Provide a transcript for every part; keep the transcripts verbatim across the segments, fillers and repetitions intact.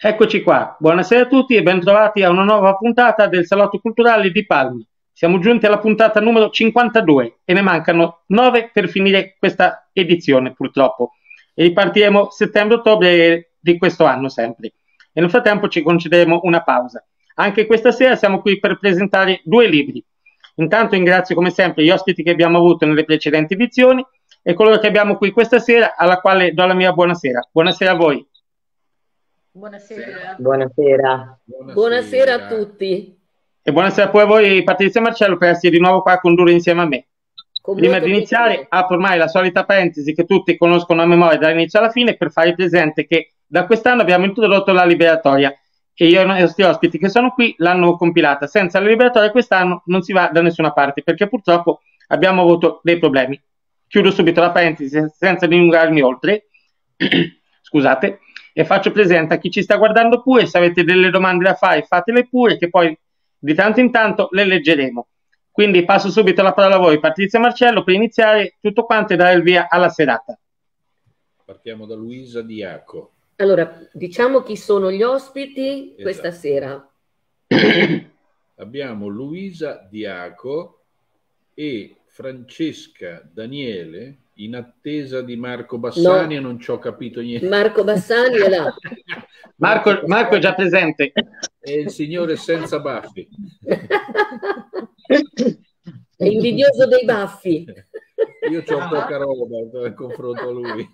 Eccoci qua, buonasera a tutti e bentrovati a una nuova puntata del Salotto Culturale di Palmi. Siamo giunti alla puntata numero cinquantadue e ne mancano nove per finire questa edizione, purtroppo. E ripartiremo settembre-ottobre di questo anno sempre. E nel frattempo ci concederemo una pausa. Anche questa sera siamo qui per presentare due libri. Intanto ringrazio come sempre gli ospiti che abbiamo avuto nelle precedenti edizioni e coloro che abbiamo qui questa sera, alla quale do la mia buonasera. Buonasera a voi. Buonasera. Buonasera. Buonasera. Buonasera a tutti. E buonasera poi a voi Patrizia e Marcello per essere di nuovo qua a condurre insieme a me. Con Prima molto di iniziare piacere. apro ormai la solita parentesi che tutti conoscono a memoria dall'inizio alla fine per fare presente che da quest'anno abbiamo introdotto la liberatoria e io e i nostri ospiti che sono qui l'hanno compilata. Senza la liberatoria quest'anno non si va da nessuna parte perché purtroppo abbiamo avuto dei problemi. Chiudo subito la parentesi senza dilungarmi oltre. Scusate. E faccio presente a chi ci sta guardando pure, se avete delle domande da fare fatele pure che poi di tanto in tanto le leggeremo. Quindi passo subito la parola a voi Patrizia e Marcello per iniziare tutto quanto e dare il via alla serata. Partiamo da Luisa Diaco. Allora, diciamo chi sono gli ospiti Esatto. questa sera. Abbiamo Luisa Diaco e Francesca Daniele in attesa di Marco Bassani No. e non ci ho capito niente. Marco Bassani è là. Marco, Marco è già presente. È il signore senza baffi. È invidioso dei baffi. Io ho poca roba in confronto a lui.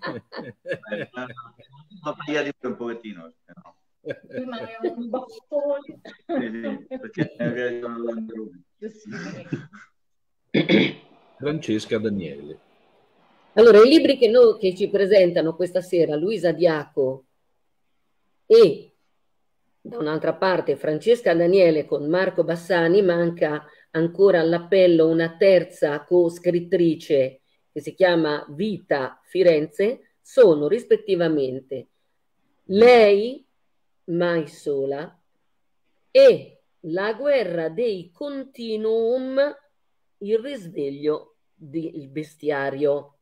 Ma via di un pochettino. No. Ma è un baffone. Sì, sì, perché è vero lui. Francesca Daniele. Allora, i libri che, noi, che ci presentano questa sera Luisa Diaco e da un'altra parte Francesca Daniele con Marco Bassani, manca ancora all'appello una terza co-scrittrice che si chiama Vita Firenze, sono rispettivamente Lei, mai sola, e La guerra dei continuum, il risveglio del bestiario.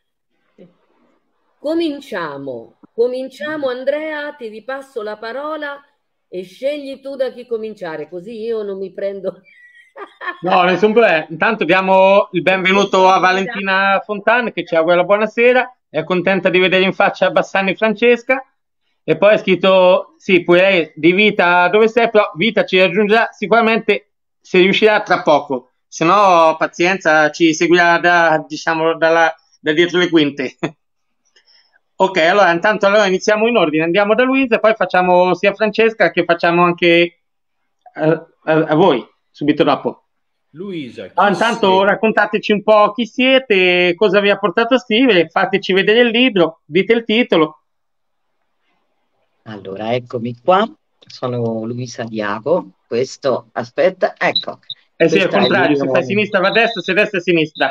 Cominciamo, cominciamo Andrea, ti ripasso la parola e scegli tu da chi cominciare, così io non mi prendo... No, nessun problema. Intanto diamo il benvenuto a Valentina Fontana che ci augura la buonasera, è contenta di vedere in faccia Bassani e Francesca e poi ha scritto, sì, pure lei di Vita dove sei, però Vita ci raggiungerà sicuramente se riuscirà tra poco, se no pazienza, ci seguirà da, diciamo, dalla, da dietro le quinte. Ok, allora intanto allora iniziamo in ordine, andiamo da Luisa e poi facciamo sia Francesca che facciamo anche a, a, a voi subito dopo. Luisa, chi Ah, intanto sei? raccontateci un po' chi siete, cosa vi ha portato a scrivere, fateci vedere il libro, dite il titolo. Allora, eccomi qua, sono Luisa Diaco, questo, aspetta, ecco. Eh sì, al questo è il contrario, se mio- fai sinistra va a destra, se destra a sinistra.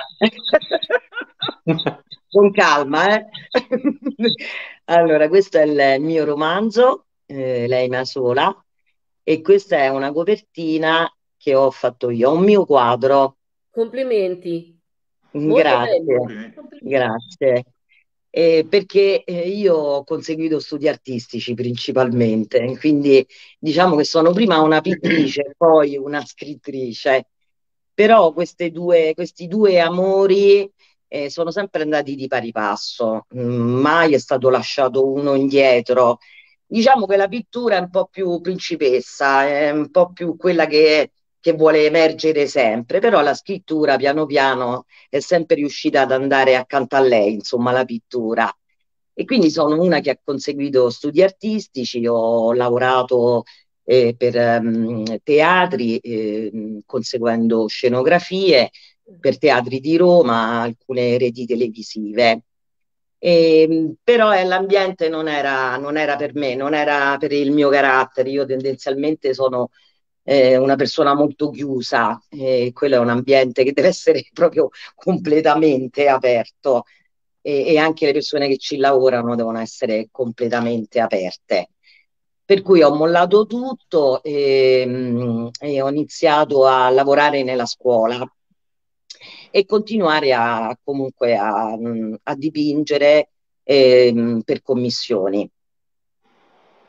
Con calma, eh. Allora, questo è il mio romanzo, eh, Lei ma sola, e questa è una copertina che ho fatto io, un mio quadro. Complimenti. Molto Grazie, bello. grazie. Eh, perché eh, io ho conseguito studi artistici principalmente, quindi diciamo che sono prima una pittrice e poi una scrittrice, però queste due, questi due amori eh, sono sempre andati di pari passo, mm, mai è stato lasciato uno indietro. Diciamo che la pittura è un po' più principessa, è un po' più quella che, che vuole emergere sempre, però la scrittura piano piano è sempre riuscita ad andare accanto a lei, insomma, la pittura. E quindi sono una che ha conseguito studi artistici, ho lavorato eh, per ehm, teatri, eh, conseguendo scenografie per teatri di Roma, alcune reti televisive. E, però eh, l'ambiente non era, non era per me, non era per il mio carattere. Io tendenzialmente sono eh, una persona molto chiusa, e quello è un ambiente che deve essere proprio completamente aperto e, e anche le persone che ci lavorano devono essere completamente aperte. Per cui ho mollato tutto e, mh, e ho iniziato a lavorare nella scuola e continuare a, comunque a, mh, a dipingere ehm, per commissioni.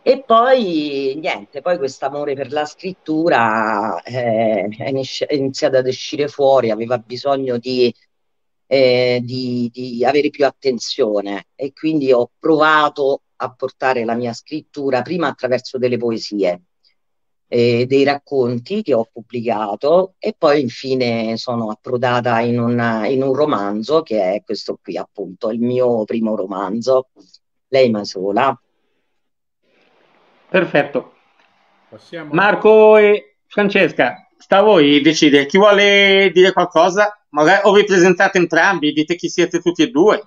E poi niente, poi questo amore per la scrittura eh, è inis- è iniziato ad uscire fuori, aveva bisogno di, eh, di- di avere più attenzione e quindi ho provato a portare la mia scrittura prima attraverso delle poesie, eh, dei racconti che ho pubblicato e poi infine sono approdata in un, in un romanzo che è questo qui, appunto, il mio primo romanzo, Lei ma sola. Perfetto. Passiamo. Marco e Francesca, sta a voi decidere chi vuole dire qualcosa, magari o vi presentate entrambi, dite chi siete tutti e due.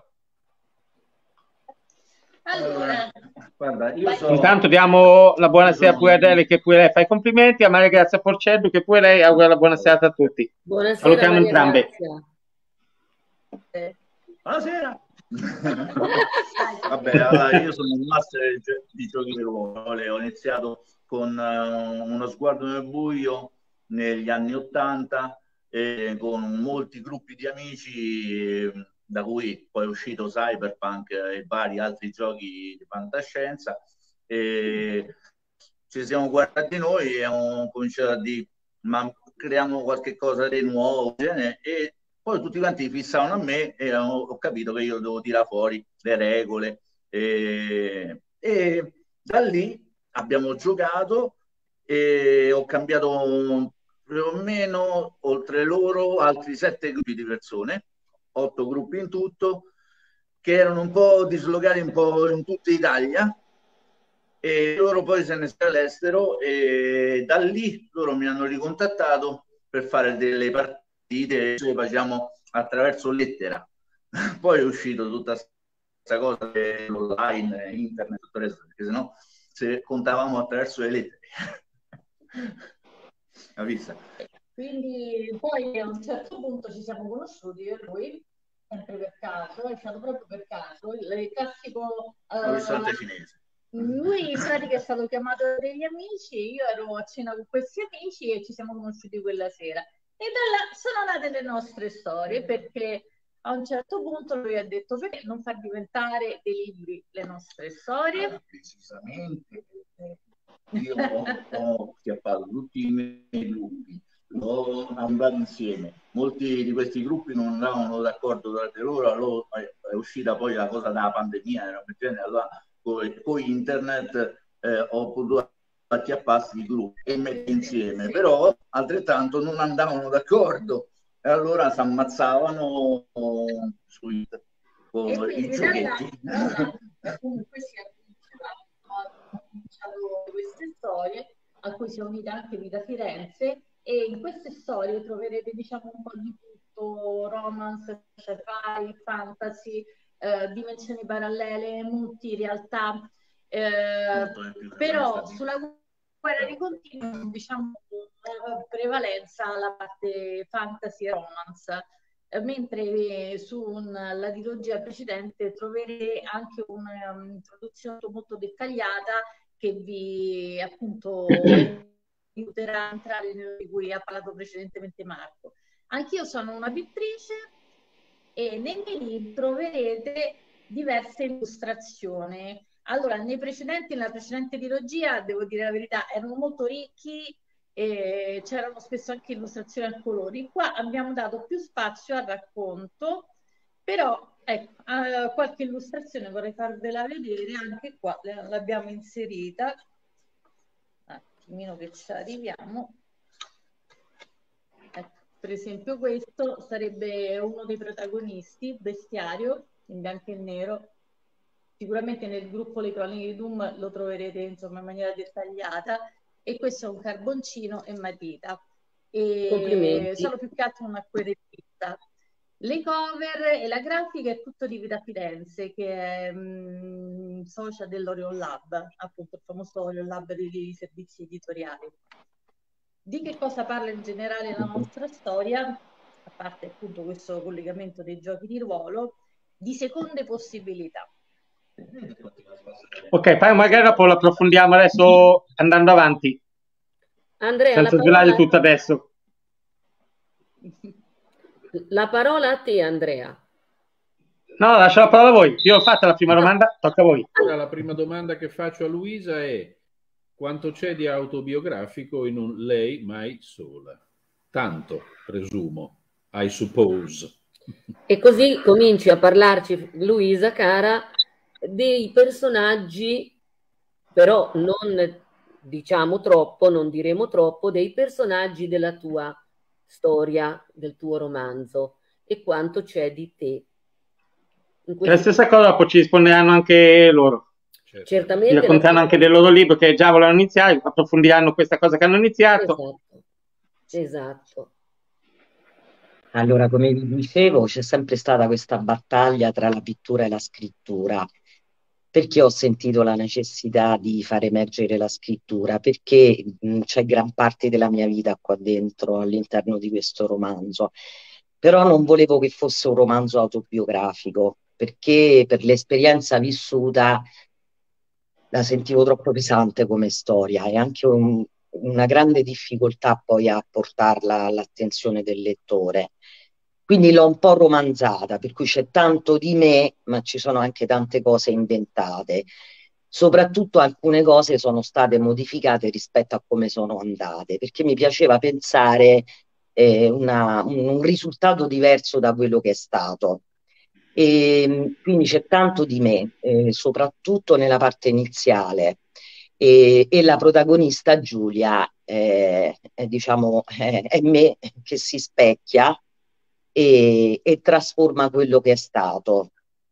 Allora, Guarda, io so... Intanto diamo la buonasera pure a Adele che pure lei fa i complimenti, a Maria Grazia Porcello che pure lei augura la buonasera a tutti. Buonasera Salutiamo Maria entrambe. Grazia. Buonasera! Vabbè, allora, io sono un master di, gio- di giochi di ruolo, ho iniziato con eh, uno sguardo nel buio negli anni Ottanta, eh, con molti gruppi di amici, eh, da cui poi è uscito Cyberpunk e vari altri giochi di fantascienza. E ci siamo guardati noi e abbiamo cominciato a dire, ma creiamo qualche cosa di nuovo, e poi tutti quanti fissavano a me e ho, ho capito che io devo tirare fuori le regole. E, e da lì abbiamo giocato e ho cambiato più o meno, oltre loro, altri sette gruppi di persone, otto gruppi in tutto, che erano un po' dislocati un po' in tutta Italia. E loro poi se ne sono all'estero e da lì loro mi hanno ricontattato per fare delle partite che facciamo attraverso lettera. Poi è uscito tutta questa cosa online, internet, tutto il resto, perché sennò se contavamo attraverso le lettere. La vista. quindi poi a un certo punto ci siamo conosciuti io e lui, sempre per caso, è stato proprio per caso, il, il classico... Ho visto eh, anche cinese. lui in pratica è stato chiamato dagli amici, io ero a cena con questi amici e ci siamo conosciuti quella sera. E da là sono nate le nostre storie, perché a un certo punto lui ha detto perché non far diventare dei libri le nostre storie. Ah, precisamente. Io ho, ho chiappato tutti i miei gruppi, l'ho mandato insieme. Molti di questi gruppi non andavano d'accordo tra di loro, allora è uscita poi la cosa della pandemia, era per allora con, con internet eh, ho potuto acchiapparsi i gruppi e mettere insieme, Sì. però altrettanto non andavano d'accordo e allora si ammazzavano sui con E quindi i da giochetti. là, comunque si è cominciato queste storie a cui si è unita anche Vita Firenze, e in queste storie troverete diciamo un po' di tutto, romance, sci-fi, fantasy, eh, dimensioni parallele, multi realtà, eh, però sulla guerra di continuo diciamo eh, prevalenza la parte fantasy e romance, eh, mentre su una, la trilogia precedente troverete anche un'introduzione um, molto dettagliata che vi appunto aiuterà a entrare nello di cui ha parlato precedentemente Marco. Anch'io sono una pittrice e nei miei libri troverete diverse illustrazioni. Allora, nei precedenti, nella precedente trilogia, devo dire la verità, erano molto ricchi e c'erano spesso anche illustrazioni a colori. Qua abbiamo dato più spazio al racconto, però ecco, eh, qualche illustrazione vorrei farvela vedere, anche qua l'abbiamo inserita. Un attimino che ci arriviamo. Ecco, per esempio questo sarebbe uno dei protagonisti, Bestiario, in bianco e nero. Sicuramente nel gruppo Le Cronache di Doom lo troverete insomma in maniera dettagliata, e questo è un carboncino e matita. E Complimenti. sono più che altro un'acquerelista. Le cover e la grafica è tutto di Vita Firenze, che è mh, socia dell'Orion Lab, appunto il famoso Orion Lab dei servizi editoriali. Di che cosa parla in generale la nostra storia, a parte appunto questo collegamento dei giochi di ruolo, di seconde possibilità. Ok, poi magari dopo lo approfondiamo adesso andando avanti, Andrea, senza la svelare parola, tutto adesso. la parola a te, Andrea. No, lascio la parola a voi. Io ho fatto la prima domanda, tocca a voi. Ora la prima domanda che faccio a Luisa è: quanto c'è di autobiografico in un Lei mai sola? Tanto, presumo, I suppose. E così cominci a parlarci, Luisa, cara, dei personaggi, però non diciamo troppo, non diremo troppo, dei personaggi della tua storia, del tuo romanzo, e quanto c'è di te. In La stessa cosa poi ci risponderanno anche loro. Certo. Certamente. Vi racconteranno anche del loro libro che già volevano iniziare, approfondiranno questa cosa che hanno iniziato. Esatto, esatto. Allora, come vi dicevo, c'è sempre stata questa battaglia tra la pittura e la scrittura. Perché ho sentito la necessità di far emergere la scrittura? Perché mh, c'è gran parte della mia vita qua dentro, all'interno di questo romanzo. Però non volevo che fosse un romanzo autobiografico, perché per l'esperienza vissuta la sentivo troppo pesante come storia e anche un- una grande difficoltà poi a portarla all'attenzione del lettore. Quindi l'ho un po' romanzata, per cui c'è tanto di me, ma ci sono anche tante cose inventate. Soprattutto alcune cose sono state modificate rispetto a come sono andate, perché mi piaceva pensare eh, una- un, un risultato diverso da quello che è stato. E quindi c'è tanto di me, eh, soprattutto nella parte iniziale. E, e la protagonista Giulia eh, è, diciamo, è, è me che si specchia e, e trasforma quello che è stato,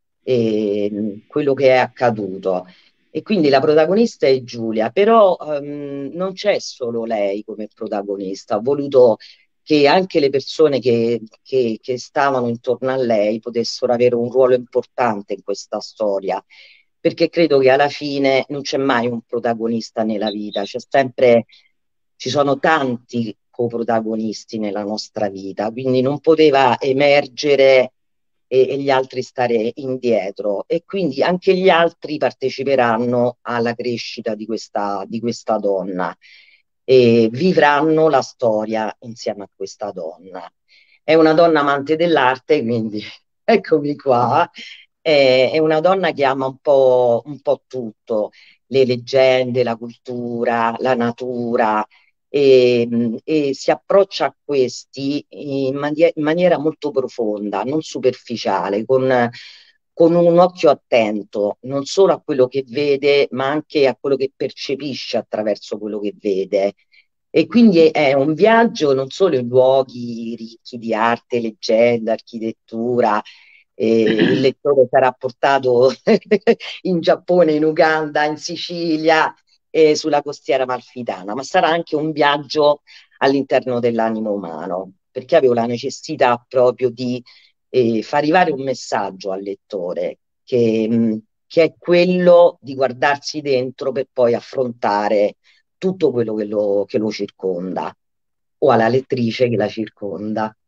e, quello che è accaduto. E quindi la protagonista è Giulia, però ehm, non c'è solo lei come protagonista. Ho voluto che anche le persone che, che, che stavano intorno a lei potessero avere un ruolo importante in questa storia, perché credo che alla fine non c'è mai un protagonista nella vita, c'è sempre, ci sono tanti coprotagonisti nella nostra vita, quindi non poteva emergere e, e gli altri stare indietro e quindi anche gli altri parteciperanno alla crescita di questa, di questa donna e vivranno la storia insieme a questa donna. È una donna amante dell'arte, quindi eccomi qua. È, è una donna che ama un po', un po' tutto, le leggende, la cultura, la natura, e, e si approccia a questi in, manie- in maniera molto profonda, non superficiale, con, con un occhio attento, non solo a quello che vede, ma anche a quello che percepisce attraverso quello che vede. E quindi è un viaggio non solo in luoghi ricchi di arte, leggenda, architettura. Eh, il lettore sarà portato in Giappone, in Uganda, in Sicilia, eh, sulla costiera amalfitana, ma sarà anche un viaggio all'interno dell'animo umano, perché avevo la necessità proprio di eh, far arrivare un messaggio al lettore che, mh, che è quello di guardarsi dentro per poi affrontare tutto quello che lo, che lo circonda, o alla lettrice che la circonda.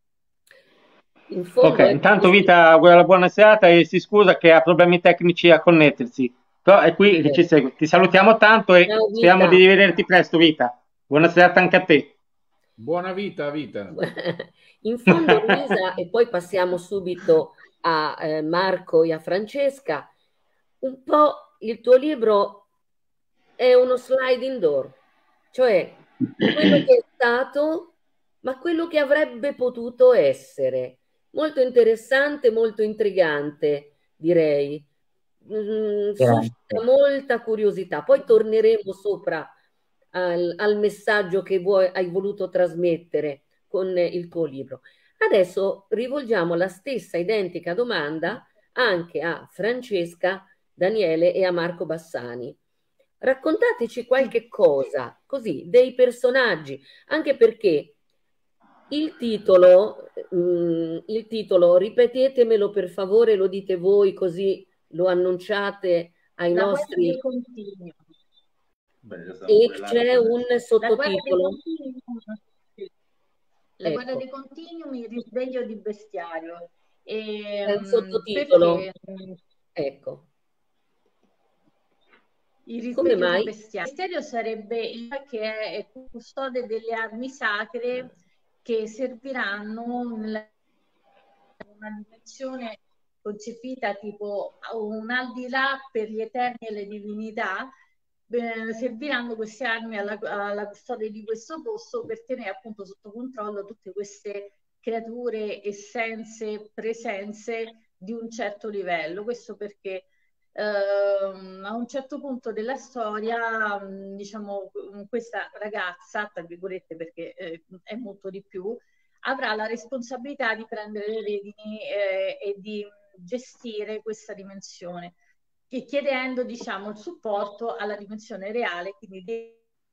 In fondo Ok, è intanto così. Vita augura la buona serata e si scusa che ha problemi tecnici a connettersi, però è qui che ci segue. Ti salutiamo tanto e Ciao, speriamo Vita. di rivederti presto, Vita. Buona serata anche a te. Buona vita, vita. In fondo, Luisa, e poi passiamo subito a eh, Marco e a Francesca, un po' il tuo libro è uno sliding door, cioè quello che è stato, ma quello che avrebbe potuto essere. Molto interessante, molto intrigante, direi. Mm, suscita Grazie. molta curiosità. Poi torneremo sopra al, al messaggio che vuoi, hai voluto trasmettere con il tuo libro. Adesso rivolgiamo la stessa identica domanda anche a Francesca, Daniele e a Marco Bassani. Raccontateci qualche cosa, così, dei personaggi, anche perché il titolo, mm, il titolo, ripetetemelo per favore, lo dite voi così lo annunciate ai La guerra dei nostri... continui. E c'è un La guerra dei sottotitolo. continui. La guerra Ecco, dei continui, il risveglio di bestiario. E, è un mm, sottotitolo. perché mm, Ecco, il come risveglio di mai? bestiario. Il bestiario sarebbe il che è custode delle armi sacre che serviranno nella una dimensione concepita tipo un al di là per gli eterni e le divinità, eh, serviranno queste armi alla, alla custodia di questo posto per tenere appunto sotto controllo tutte queste creature, essenze, presenze di un certo livello. Questo perché Uh, a un certo punto della storia, um, diciamo, questa ragazza, tra virgolette, perché eh, è molto di più, avrà la responsabilità di prendere le redini eh, e di gestire questa dimensione, e chiedendo, diciamo, il supporto alla dimensione reale, quindi dei,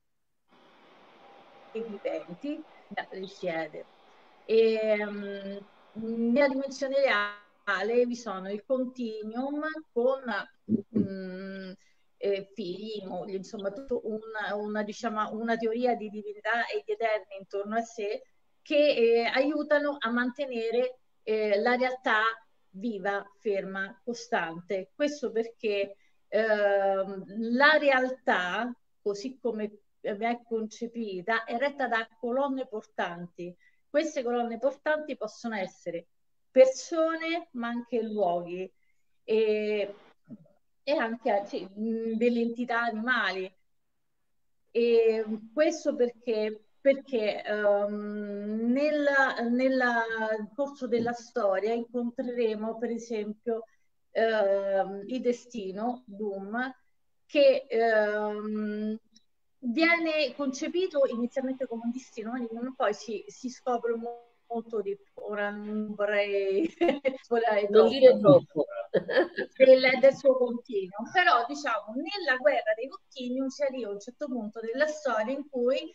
dei viventi da risiedere. E um, nella dimensione reale vi sono il continuum con mh, eh, figli, mogli, insomma, tutta una, una, diciamo, una teoria di divinità e di eterni intorno a sé che eh, aiutano a mantenere eh, la realtà viva, ferma, costante. Questo perché eh, la realtà, così come è concepita, è retta da colonne portanti. Queste colonne portanti possono essere persone, ma anche luoghi e, e anche sì, delle entità animali. E questo perché, perché um, nella, nella, nel corso della storia incontreremo per esempio uh, il destino, Doom, che um, viene concepito inizialmente come un destino, ma poi si, si scopre molto di più. Ora non vorrei spoilerare non dire troppo del, del suo continuum, però diciamo nella guerra dei continuum si arriva a un certo punto della storia in cui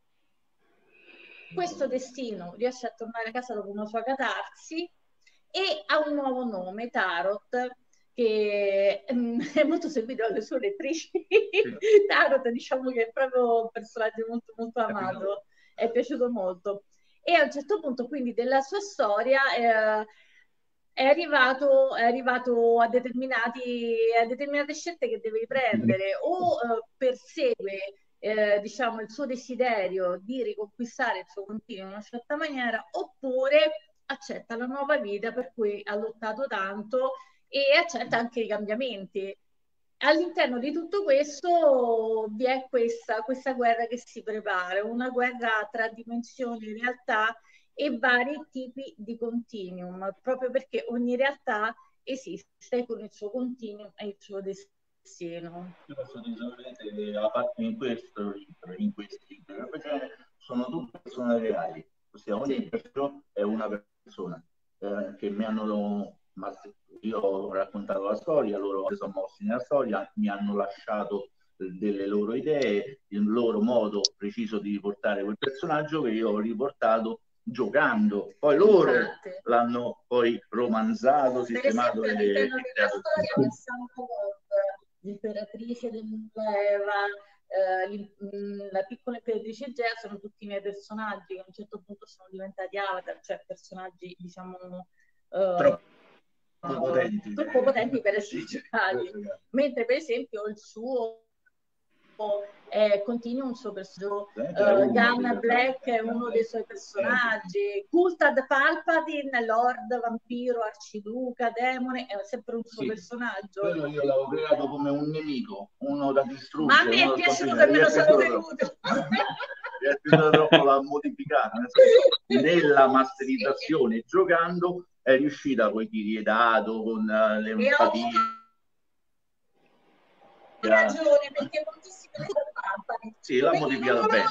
questo destino riesce a tornare a casa dopo una sua catarsi e ha un nuovo nome, Tarot, che um, è molto seguito dalle sue lettrici. Tarot, diciamo che è proprio un personaggio molto molto amato, è piaciuto molto. E a un certo punto quindi della sua storia eh, è arrivato, è arrivato a, determinati, a determinate scelte che deve prendere, o eh, persegue eh, diciamo il suo desiderio di riconquistare il suo continuo in una certa maniera, oppure accetta la nuova vita per cui ha lottato tanto e accetta anche i cambiamenti. All'interno di tutto questo vi è questa, questa guerra che si prepara, una guerra tra dimensioni e realtà e vari tipi di continuum, proprio perché ogni realtà esiste con il suo continuum e il suo destino. Io posso dire, a parte in questo libro, in questi libri, sono tutte persone reali, ossia ogni sì. persona è una persona eh, che mi hanno... Ma io ho raccontato la storia, loro si sono mossi nella storia, mi hanno lasciato delle loro idee, il loro modo preciso di riportare quel personaggio che io ho riportato giocando. Poi loro Infatti. l'hanno poi romanzato, sistemato. Per esempio, all'interno della storia passiamo l'imperatrice dell'Eva, eh, la piccola imperatrice Gea, sono tutti i miei personaggi che a un certo punto sono diventati avatar, cioè personaggi, diciamo... Uh, Troppo. Potenti. troppo potenti per essere giocati, mentre per esempio il suo eh, continua un suo personaggio, uh, Gunn Black è uno dei suoi personaggi, Kultad Palpatine, Lord, Vampiro, Arciduca, Demone, è sempre un suo sì. personaggio. Quello io l'avevo creato come un nemico, uno da distruggere. Ma a me è piaciuto e me lo sono tenuto. Mi è piaciuto troppo, l'ha modificato. Nella masterizzazione, giocando, è riuscita con i tiri dato, con uh, le empatie. Ho ragione, perché moltissime sì, l'ha modificato bene.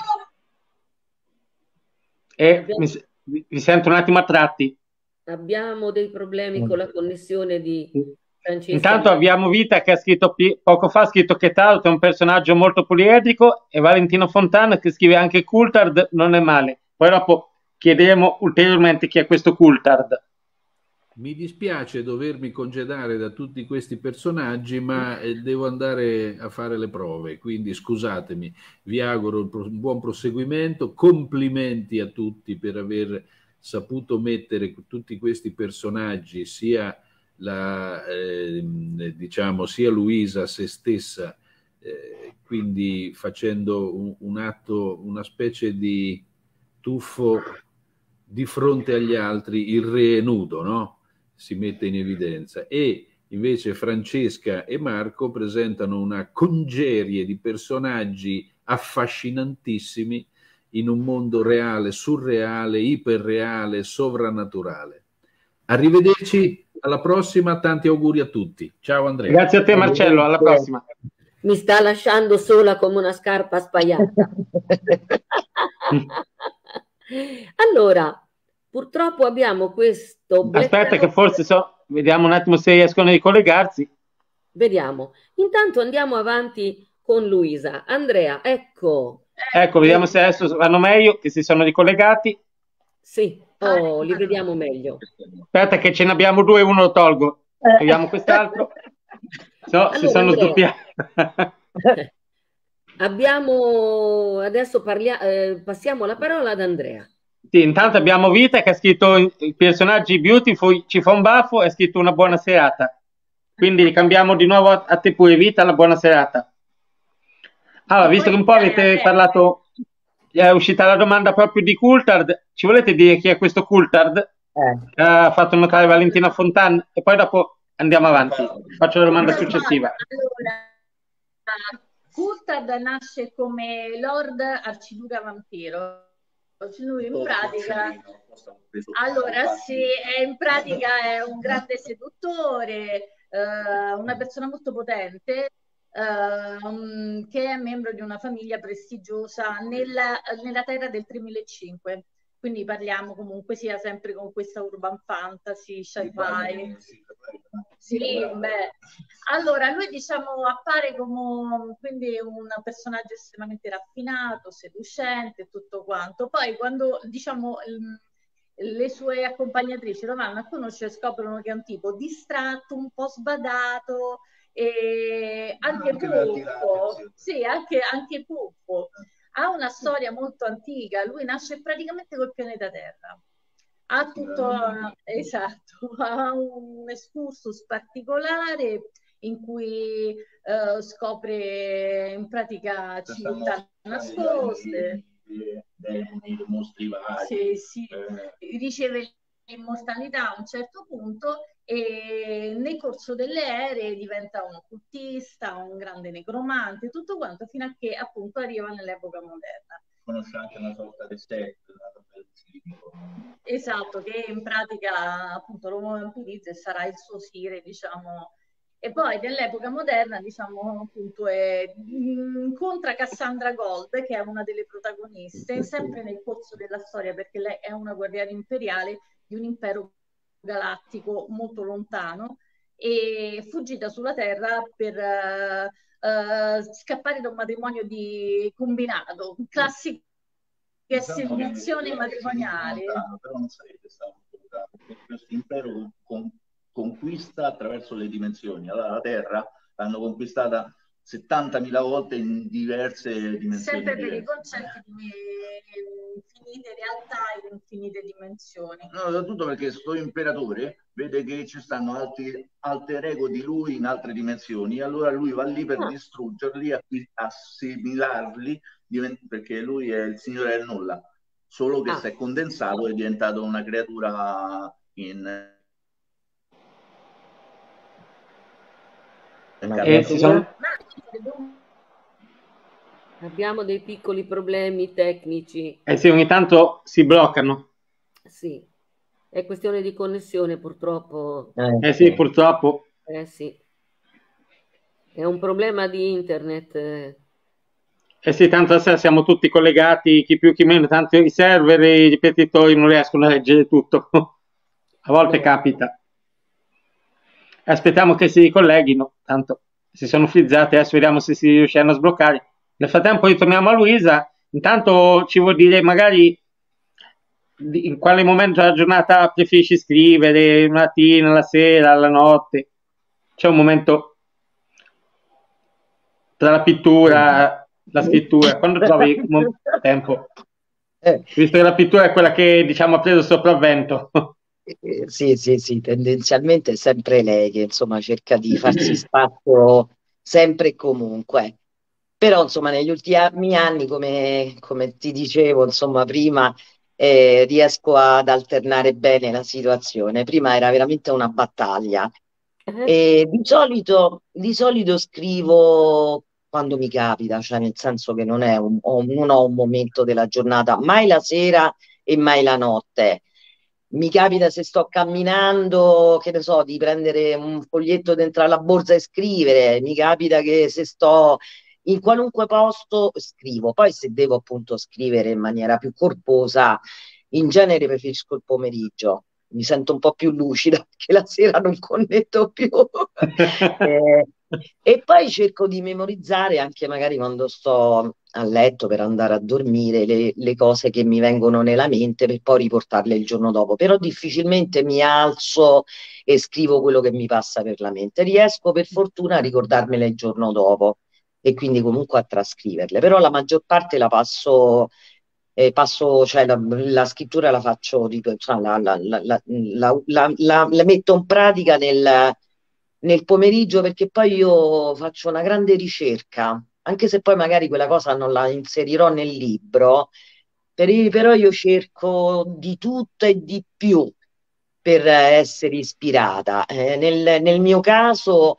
E mi, mi sento un attimo a tratti. Abbiamo dei problemi con la connessione di Francesca. Intanto abbiamo Vita che ha scritto poco fa, ha scritto che Tarot è un personaggio molto poliedrico, e Valentino Fontana che scrive anche Kultard non è male. Poi dopo chiederemo ulteriormente chi è questo Kultard. Mi dispiace dovermi congedare da tutti questi personaggi, ma eh, devo andare a fare le prove, quindi scusatemi. Vi auguro un buon proseguimento, complimenti a tutti per aver saputo mettere tutti questi personaggi, sia la eh, diciamo sia Luisa se stessa, eh, quindi facendo un, un atto, una specie di tuffo di fronte agli altri, il re è nudo, no? si mette in evidenza, e invece Francesca e Marco presentano una congerie di personaggi affascinantissimi in un mondo reale, surreale, iperreale, sovrannaturale. Arrivederci, alla prossima, tanti auguri a tutti. Ciao Andrea. Grazie a te Marcello, alla prossima. Mi sta lasciando sola come una scarpa spaiata. Allora, purtroppo abbiamo questo... Aspetta che forse so, vediamo un attimo se riescono a ricollegarsi. Vediamo. Intanto andiamo avanti con Luisa. Andrea, ecco. Ecco, vediamo se adesso vanno meglio, che si sono ricollegati. Sì, oh, li vediamo meglio. Aspetta che ce ne abbiamo due, uno lo tolgo. Vediamo quest'altro. No, Allora, si sono Andrea, sdoppiati. abbiamo adesso parlia, eh, passiamo la parola ad Andrea. Sì, intanto abbiamo Vita che ha scritto i personaggi Beautiful, ci fa un baffo e ha scritto una buona serata. Quindi ricambiamo di nuovo a, a te pure Vita, la buona serata. Allora, visto che un po' avete parlato, è uscita la domanda proprio di Coulthard, ci volete dire chi è questo Coulthard? Eh. Che ha fatto notare Valentina Fontan, e poi dopo andiamo avanti. Faccio la domanda successiva. Allora, Coulthard nasce come Lord Arciduca Vampiro. Lui in pratica, allora sì, è in pratica è un grande seduttore, eh, una persona molto potente, Uh, che è membro di una famiglia prestigiosa nella, nella terra del tremilacinque, quindi parliamo comunque sia sempre con questa urban fantasy, sci-fi. Sì, beh. Allora lui diciamo appare come quindi un personaggio estremamente raffinato, seducente e tutto quanto. Poi quando diciamo le sue accompagnatrici lo vanno a conoscere, scoprono che è un tipo distratto, un po' sbadato, e anche puffo, sì, anche, anche puffo. Ha una storia molto antica, lui nasce praticamente col pianeta Terra. Ha tutto, esatto, ha un excursus particolare in cui uh, scopre in pratica civiltà nascoste. Demoni, mostri vari, sì, sì. Eh. Riceve l'immortalità a un certo punto e nel corso delle ere diventa un occultista, un grande necromante, tutto quanto fino a che appunto arriva nell'epoca moderna. Conosce anche una sorta di set, esatto, che in pratica appunto lo vampirizza e sarà il suo sire, diciamo. E poi nell'epoca moderna, diciamo, appunto, è, incontra Cassandra Gold, che è una delle protagoniste, sempre nel corso della storia, perché lei è una guerriera imperiale di un impero galattico molto lontano, e fuggita sulla Terra per uh, uh, scappare da un matrimonio di combinato, classiche assegnazioni matrimoniali. Però non sarebbe stato perché questo impero con conquista attraverso le dimensioni. Allora la Terra l'hanno conquistata settantamila volte in diverse dimensioni. Sempre per diverse. i concetti di infinite realtà e infinite dimensioni. No, soprattutto perché questo imperatore vede che ci stanno altri alter ego di lui in altre dimensioni, allora lui va lì per distruggerli, assimilarli, perché lui è il signore del nulla, solo che ah. si è condensato e è diventato una creatura in... E si sono... Abbiamo dei piccoli problemi tecnici. Eh sì, ogni tanto si bloccano. Sì, è questione di connessione purtroppo. Eh sì, purtroppo. Eh sì, è un problema di internet. Eh sì, tanto adesso siamo tutti collegati, chi più chi meno, tanto i server e i ripetitori non riescono a leggere tutto. A volte no. Capita. Aspettiamo che si ricolleghino, tanto si sono frizzati, adesso vediamo se si riusciranno a sbloccare. Nel frattempo ritorniamo a Luisa, intanto ci vuol dire magari in quale momento della giornata preferisci scrivere, la mattina, la sera, la notte? C'è un momento tra la pittura, la scrittura, quando trovi tempo? Visto che la pittura è quella che diciamo ha preso il sopravvento. Eh, sì, sì, sì, tendenzialmente è sempre lei che insomma cerca di farsi spazio sempre e comunque. Però insomma negli ultimi anni, come, come ti dicevo insomma prima, eh, riesco ad alternare bene la situazione. Prima era veramente una battaglia. Eh? E di solito, di solito scrivo quando mi capita, cioè nel senso che non è un, ho- non ho un momento della giornata, mai la sera e mai la notte. Mi capita se sto camminando, che ne so, di prendere un foglietto dentro la borsa e scrivere. Mi capita che se sto in qualunque posto scrivo. Poi se devo appunto scrivere in maniera più corposa, in genere preferisco il pomeriggio. Mi sento un po' più lucida perché la sera non connetto più. Eh, e poi cerco di memorizzare anche magari quando sto a letto per andare a dormire le, le cose che mi vengono nella mente per poi riportarle il giorno dopo. Però difficilmente mi alzo e scrivo quello che mi passa per la mente. Riesco per fortuna a ricordarmele il giorno dopo e quindi comunque a trascriverle. Però la maggior parte la passo, eh, passo cioè la, la scrittura la faccio, tipo, cioè, la, la, la, la, la, la, la- la metto in pratica nel nel pomeriggio perché poi io faccio una grande ricerca, anche se poi magari quella cosa non la inserirò nel libro, per- però io cerco di tutto e di più per essere ispirata. Eh, nel, nel mio caso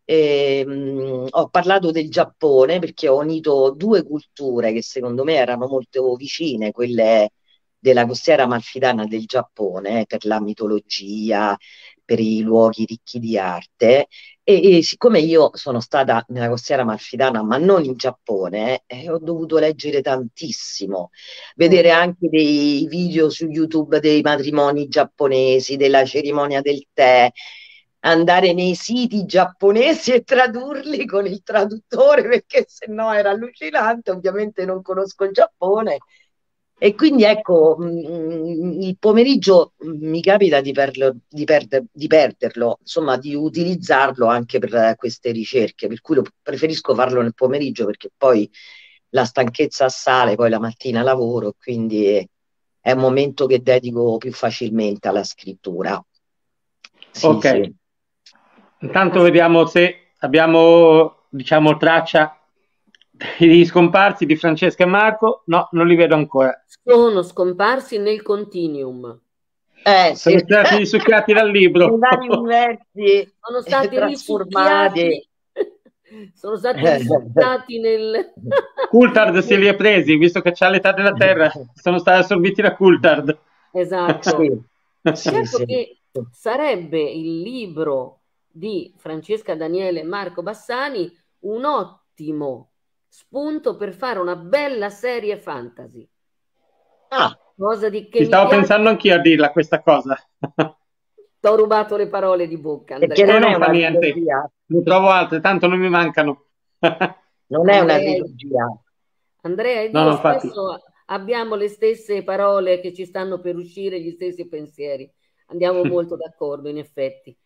ehm, ho parlato del Giappone perché ho unito due culture che secondo me erano molto vicine, quelle della costiera amalfitana del Giappone, eh, per la mitologia, per i luoghi ricchi di arte. E, e siccome io sono stata nella costiera amalfitana, ma non in Giappone, eh, ho dovuto leggere tantissimo, vedere anche dei video su YouTube dei matrimoni giapponesi, della cerimonia del tè, andare nei siti giapponesi e tradurli con il traduttore perché se no era allucinante. Ovviamente non conosco il Giappone. E quindi ecco, mh, il pomeriggio mh, mi capita di, perlo- di perder- di perderlo, insomma, di utilizzarlo anche per eh, queste ricerche, per cui lo preferisco farlo nel pomeriggio perché poi la stanchezza assale, poi la mattina lavoro, quindi è un momento che dedico più facilmente alla scrittura. Sì, Ok, sì. intanto vediamo se abbiamo, diciamo, traccia degli scomparsi di Francesca e Marco. No, non li vedo ancora. Sono scomparsi nel continuum. Eh, Sono sì. stati risucchiati dal Nei libro. vari universi Sono stati trasformati. risucchiati, sono stati risucchiati nel... Coulthard se li è presi, visto che c'ha l'età della terra, sono stati assorbiti da Coulthard. Esatto. Sì, sì, Certo sì. che sarebbe il libro di Francesca Daniele e Marco Bassani un ottimo spunto per fare una bella serie fantasy. Ah, Cosa di che Ci mi stavo piace. pensando anch'io a dirla questa cosa. T'ho rubato le parole di bocca, perché Andrea. E non è non fa una niente, trilogia, ne trovo altre, tanto non mi mancano. non è una Andrea, trilogia. Andrea ed No, io no, infatti. spesso abbiamo le stesse parole che ci stanno per uscire, gli stessi pensieri. Andiamo molto d'accordo, in effetti.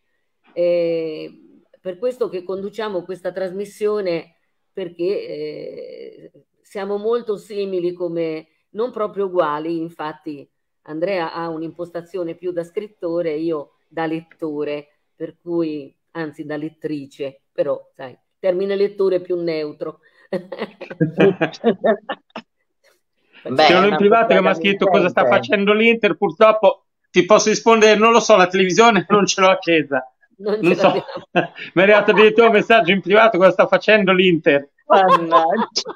E per questo che conduciamo questa trasmissione, perché eh, siamo molto simili come, non proprio uguali, infatti Andrea ha un'impostazione più da scrittore, io da lettore, per cui, anzi da lettrice, però sai, termine lettore è più neutro. Beh, C'è è uno in una privato che mi portata ha scritto cosa sta vincente. facendo l'Inter, purtroppo ti posso rispondere, non lo so, la televisione non ce l'ho accesa. Non Non ce so, l'abbiamo. mi è arrivato addirittura un messaggio in privato cosa sta facendo l'Inter. Mannaggia.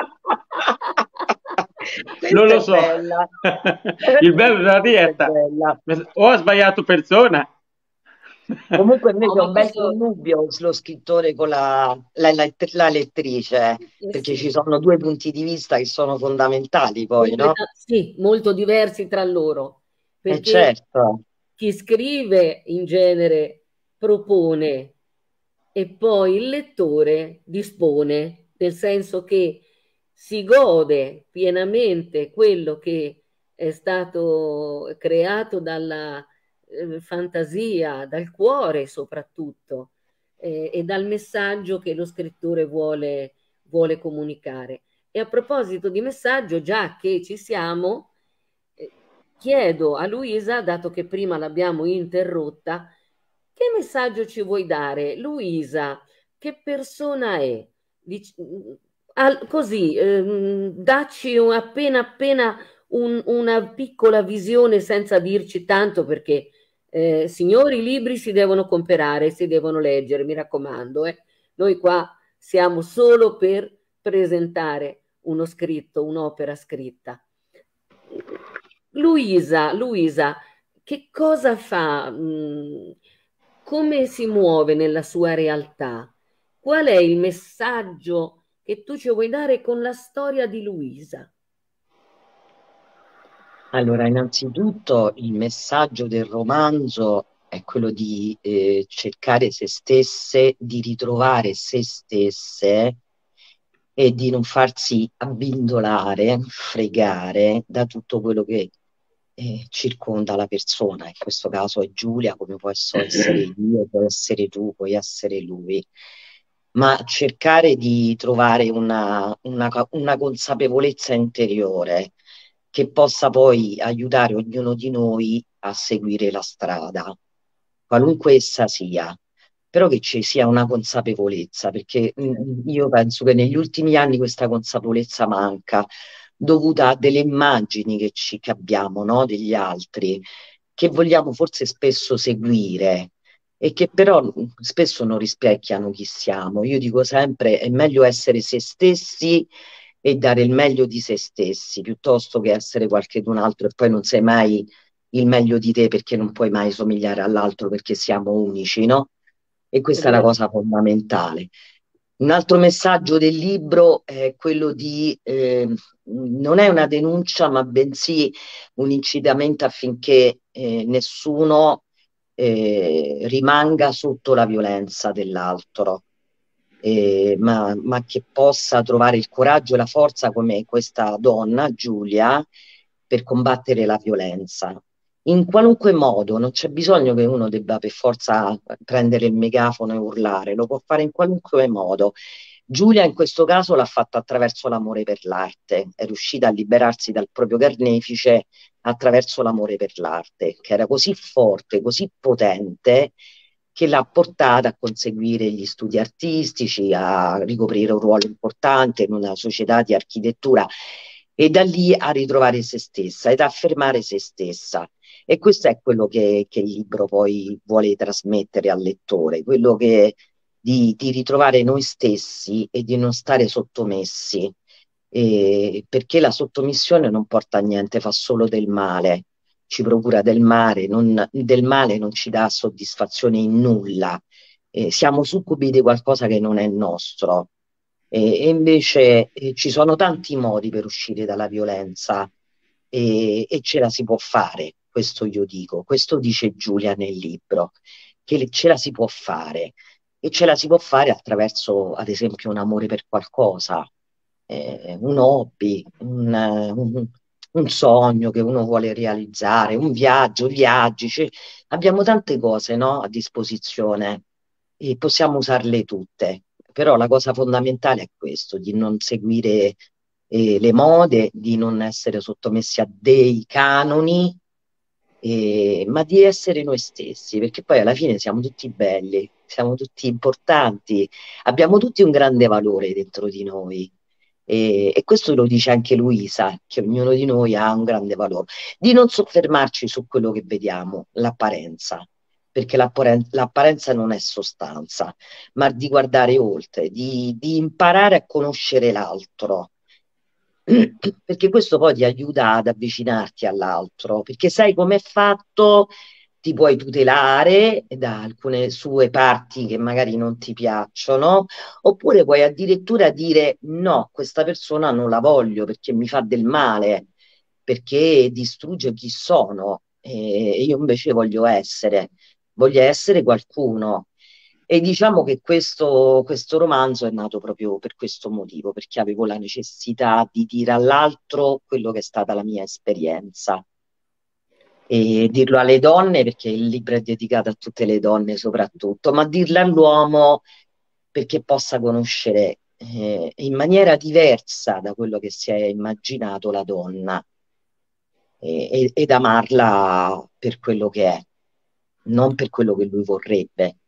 Non Questa lo è so. bella. Il bello della Questa è diretta. bella. O ha sbagliato persona. Comunque No, invece è ma un bel questo connubio lo scrittore con la, la- la- la lettrice, eh perché sì, ci sono due punti di vista che sono fondamentali poi, no? completa- sì, molto diversi tra loro, Eh perché certo. chi scrive in genere propone e poi il lettore dispone, nel senso che si gode pienamente quello che è stato creato dalla eh, fantasia, dal cuore soprattutto, eh, e dal messaggio che lo scrittore vuole, vuole comunicare. E a proposito di messaggio, già che ci siamo, eh, chiedo a Luisa, dato che prima l'abbiamo interrotta, che messaggio ci vuoi dare? Luisa, che persona è? Dic- al- così, ehm, dacci un- appena appena un, una piccola visione senza dirci tanto, perché eh, signori, i libri si devono comprare, si devono leggere, mi raccomando. Eh. Noi qua siamo solo per presentare uno scritto, un'opera scritta. Luisa, Luisa, che cosa fa? Mh, come si muove nella sua realtà? Qual è il messaggio che tu ci vuoi dare con la storia di Luisa? Allora, innanzitutto il messaggio del romanzo è quello di eh, cercare se stesse, di ritrovare se stesse e di non farsi abbindolare, fregare da tutto quello che eh, circonda la persona. In questo caso è Giulia, come posso essere io, puoi essere tu, puoi essere lui. Ma cercare di trovare una, una, una consapevolezza interiore che possa poi aiutare ognuno di noi a seguire la strada, qualunque essa sia, però che ci sia una consapevolezza, perché mh, io penso che negli ultimi anni questa consapevolezza manca, dovuta a delle immagini che, ci, che abbiamo, no? Degli altri, che vogliamo forse spesso seguire e che però mh, spesso non rispecchiano chi siamo. Io dico sempre, è meglio essere se stessi e dare il meglio di se stessi, piuttosto che essere qualcun altro e poi non sei mai il meglio di te perché non puoi mai somigliare all'altro perché siamo unici, no? E È questa è la vero. cosa fondamentale. Un altro messaggio del libro è quello di, eh, non è una denuncia, ma bensì un incitamento affinché eh, nessuno eh, rimanga sotto la violenza dell'altro, eh, ma, ma che possa trovare il coraggio e la forza come questa donna, Giulia, per combattere la violenza. In qualunque modo, non c'è bisogno che uno debba per forza prendere il megafono e urlare, lo può fare in qualunque modo. Giulia in questo caso l'ha fatto attraverso l'amore per l'arte, è riuscita a liberarsi dal proprio carnefice attraverso l'amore per l'arte, che era così forte, così potente, che l'ha portata a conseguire gli studi artistici, a ricoprire un ruolo importante in una società di architettura e da lì a ritrovare se stessa ed affermare se stessa. E questo è quello che, che il libro poi vuole trasmettere al lettore, quello che, di, di ritrovare noi stessi e di non stare sottomessi, eh, perché la sottomissione non porta a niente, fa solo del male, ci procura del male, non, del male non ci dà soddisfazione in nulla, eh, siamo succubi di qualcosa che non è nostro. E, e invece eh, ci sono tanti modi per uscire dalla violenza e, e ce la si può fare, questo io dico, questo dice Giulia nel libro, che le- ce la si può fare e ce la si può fare attraverso, ad esempio, un amore per qualcosa, eh, un hobby, un, un- un sogno che uno vuole realizzare, un viaggio, viaggi, cioè, abbiamo tante cose, no, a disposizione e possiamo usarle tutte, però la cosa fondamentale è questo, di non seguire eh, le mode, di non essere sottomessi a dei canoni, eh, ma di essere noi stessi, perché poi alla fine siamo tutti belli, siamo tutti importanti, abbiamo tutti un grande valore dentro di noi. E, e questo lo dice anche Luisa, che ognuno di noi ha un grande valore, di non soffermarci su quello che vediamo, l'apparenza, perché l'apparen- l'apparenza non è sostanza, ma di guardare oltre, di, di imparare a conoscere l'altro, perché questo poi ti aiuta ad avvicinarti all'altro, perché sai com'è fatto, ti puoi tutelare da alcune sue parti che magari non ti piacciono, oppure puoi addirittura dire no, questa persona non la voglio perché mi fa del male, perché distrugge chi sono e io invece voglio essere, voglio essere qualcuno. E diciamo che questo, questo romanzo è nato proprio per questo motivo, perché avevo la necessità di dire all'altro quello che è stata la mia esperienza e dirlo alle donne, perché il libro è dedicato a tutte le donne soprattutto, ma dirlo all'uomo perché possa conoscere eh, in maniera diversa da quello che si è immaginato la donna e- e- ed amarla per quello che è, non per quello che lui vorrebbe.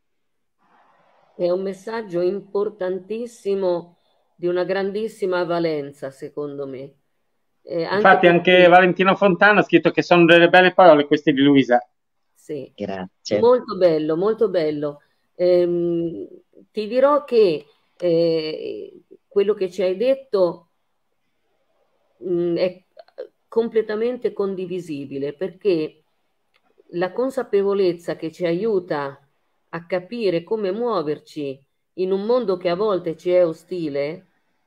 È un messaggio importantissimo di una grandissima valenza, secondo me. Eh, anche Infatti anche perché, Valentino Fontana ha scritto che sono delle belle parole queste di Luisa. sì, Grazie. molto bello, molto bello. Ehm, ti dirò che eh, quello che ci hai detto mh, è completamente condivisibile, perché la consapevolezza che ci aiuta a capire come muoverci in un mondo che a volte ci è ostile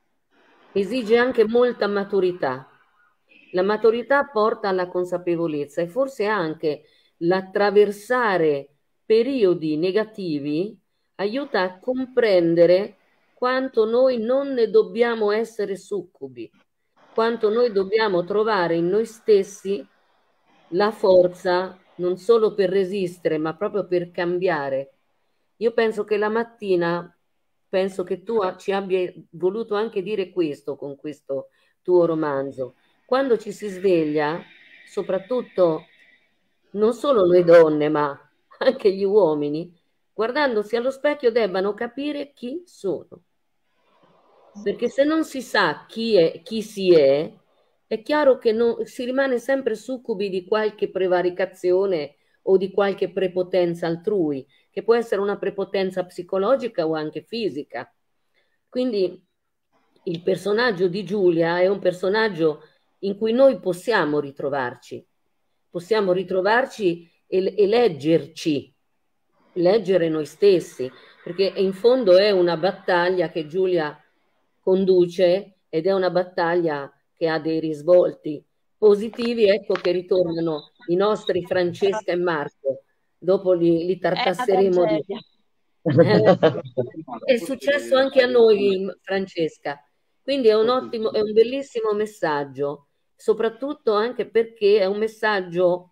esige anche molta maturità. La maturità porta alla consapevolezza e forse anche l'attraversare periodi negativi aiuta a comprendere quanto noi non ne dobbiamo essere succubi, quanto noi dobbiamo trovare in noi stessi la forza non solo per resistere, ma proprio per cambiare. Io penso che la mattina, penso che tu ci abbia voluto anche dire questo con questo tuo romanzo. Quando ci si sveglia, soprattutto non solo noi donne, ma anche gli uomini, guardandosi allo specchio debbano capire chi sono. Perché se non si sa chi è, chi si è, è chiaro che non, si rimane sempre succubi di qualche prevaricazione o di qualche prepotenza altrui, che può essere una prepotenza psicologica o anche fisica. Quindi il personaggio di Giulia è un personaggio in cui noi possiamo ritrovarci, possiamo ritrovarci e, e leggerci, leggere noi stessi, perché in fondo è una battaglia che Giulia conduce ed è una battaglia che ha dei risvolti positivi. Ecco che ritornano i nostri Francesca e Marco, dopo li, li tartasseremo di... Eh, è successo anche a noi, Francesca, quindi è un ottimo, è un bellissimo messaggio, soprattutto anche perché è un messaggio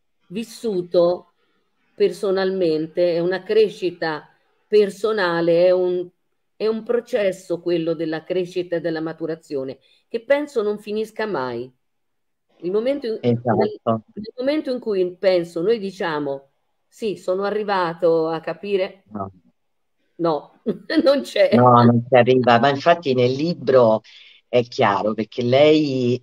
vissuto personalmente, è una crescita personale, è un, è un processo quello della crescita e della maturazione che penso non finisca mai. Il momento in, Esatto. nel, nel momento in cui penso, noi diciamo sì, sono arrivato a capire, No. no, non c'è. No, non si arriva, ma infatti nel libro è chiaro perché lei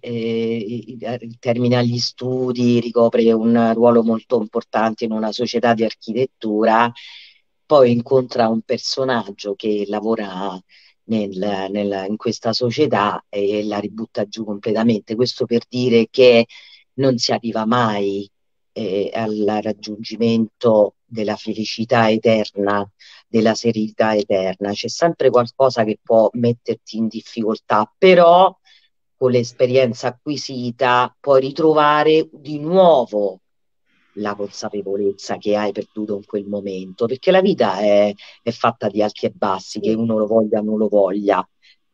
eh, termina gli studi, ricopre un ruolo molto importante in una società di architettura, poi incontra un personaggio che lavora nel- nel- in questa società e la ributta giù completamente. Questo per dire che non si arriva mai eh, al raggiungimento della felicità eterna, della serenità eterna. C'è sempre qualcosa che può metterti in difficoltà, però con l'esperienza acquisita puoi ritrovare di nuovo la consapevolezza che hai perduto in quel momento, perché la vita è, è fatta di alti e bassi, che uno lo voglia o non lo voglia.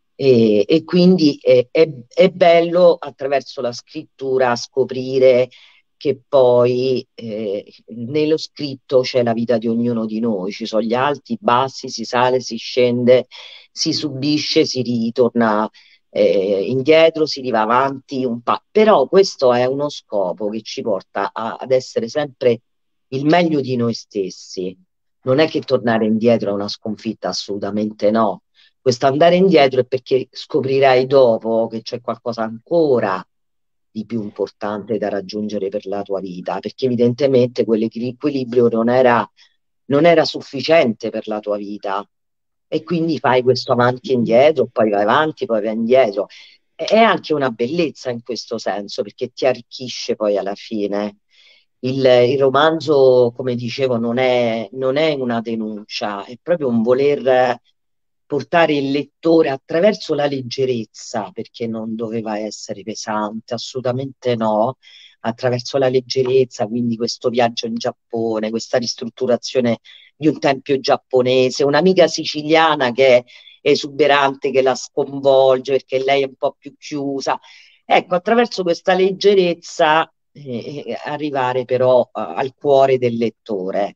E, e quindi è, è, è bello attraverso la scrittura scoprire che poi eh, nello scritto c'è la vita di ognuno di noi, ci sono gli alti, i bassi, si sale, si scende, si subisce, si ritorna eh, indietro, si riva avanti un po', però questo è uno scopo che ci porta a, ad essere sempre il meglio di noi stessi. Non è che tornare indietro è una sconfitta, assolutamente no. Questo andare indietro è perché scoprirai dopo che c'è qualcosa ancora di più importante da raggiungere per la tua vita, perché evidentemente quell'equilibrio non era, non era sufficiente per la tua vita e quindi fai questo avanti e indietro, poi vai avanti, poi vai indietro. È anche una bellezza in questo senso, perché ti arricchisce poi alla fine. Il, il romanzo, come dicevo, non è, non è una denuncia, è proprio un voler portare il lettore attraverso la leggerezza, perché non doveva essere pesante, assolutamente no, attraverso la leggerezza, quindi questo viaggio in Giappone, questa ristrutturazione di un tempio giapponese, un'amica siciliana che è esuberante, che la sconvolge perché lei è un po' più chiusa. Ecco, attraverso questa leggerezza eh, arrivare però uh, al cuore del lettore.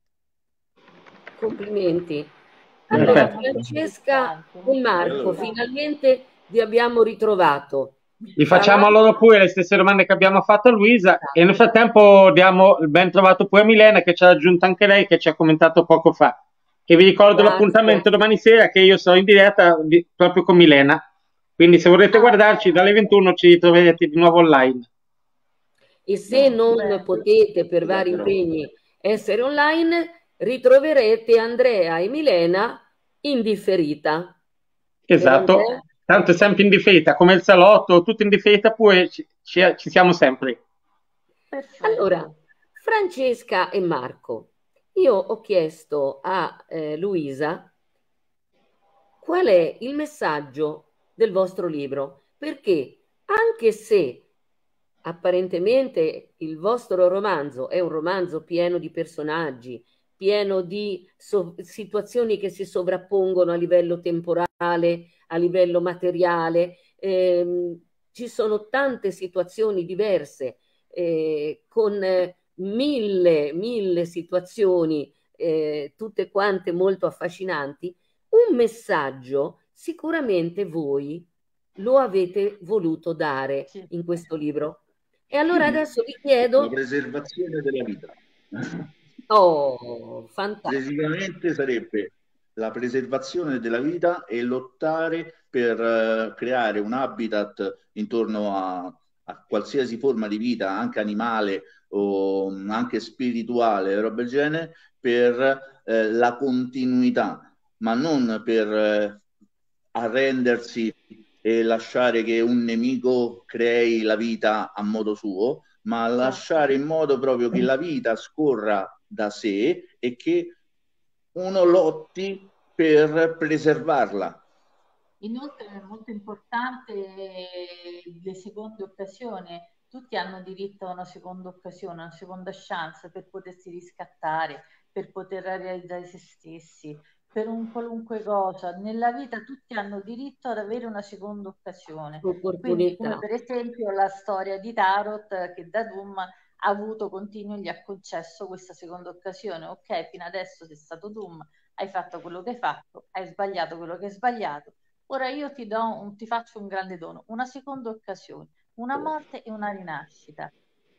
Complimenti. Allora, Perfetto. Francesca e Marco, finalmente vi abbiamo ritrovato. Gli facciamo a loro pure le stesse domande che abbiamo fatto a Luisa e nel frattempo diamo il ben trovato pure a Milena, che ci ha raggiunto anche lei, che ci ha commentato poco fa. E vi ricordo Grazie. l'appuntamento domani sera, che io sono in diretta di- proprio con Milena. Quindi se vorrete Ah, guardarci dalle ventuno ci troverete di nuovo online. E se non bene. potete per vari impegni essere online, ritroverete Andrea e Milena in differita. Vero, Esatto, Andrea? tanto è sempre in differita, come il salotto, tutto in differita, pure ci, ci- ci siamo sempre. Perfetto. Allora, Francesca e Marco, io ho chiesto a eh, Luisa qual è il messaggio del vostro libro, perché anche se apparentemente il vostro romanzo è un romanzo pieno di personaggi, pieno di so- situazioni che si sovrappongono a livello temporale, a livello materiale, ehm, ci sono tante situazioni diverse, eh, con eh, mille, mille situazioni, eh, tutte quante molto affascinanti. Un messaggio sicuramente voi lo avete voluto dare Sì. in questo libro. E allora adesso vi chiedo, La preservazione della vita. oh, fantastico, Praticamente sarebbe la preservazione della vita e lottare per eh, creare un habitat intorno a, a qualsiasi forma di vita, anche animale o mh, anche spirituale, roba del genere, per eh, la continuità, ma non per eh, arrendersi e lasciare che un nemico crei la vita a modo suo, ma lasciare in modo proprio che la vita scorra da sé e che uno lotti per preservarla. Inoltre è molto importante le seconde occasioni. Tutti hanno diritto a una seconda occasione, a una seconda chance per potersi riscattare, per poter realizzare se stessi, per un qualunque cosa. Nella vita tutti hanno diritto ad avere una seconda occasione. Quindi, come opportunità. per esempio la storia di Tarot, che da Doom ha avuto continuo, gli ha concesso questa seconda occasione. Ok, fino adesso sei stato Doom, hai fatto quello che hai fatto, hai sbagliato quello che hai sbagliato. Ora io ti do un, ti faccio un grande dono, una seconda occasione, una morte e una rinascita.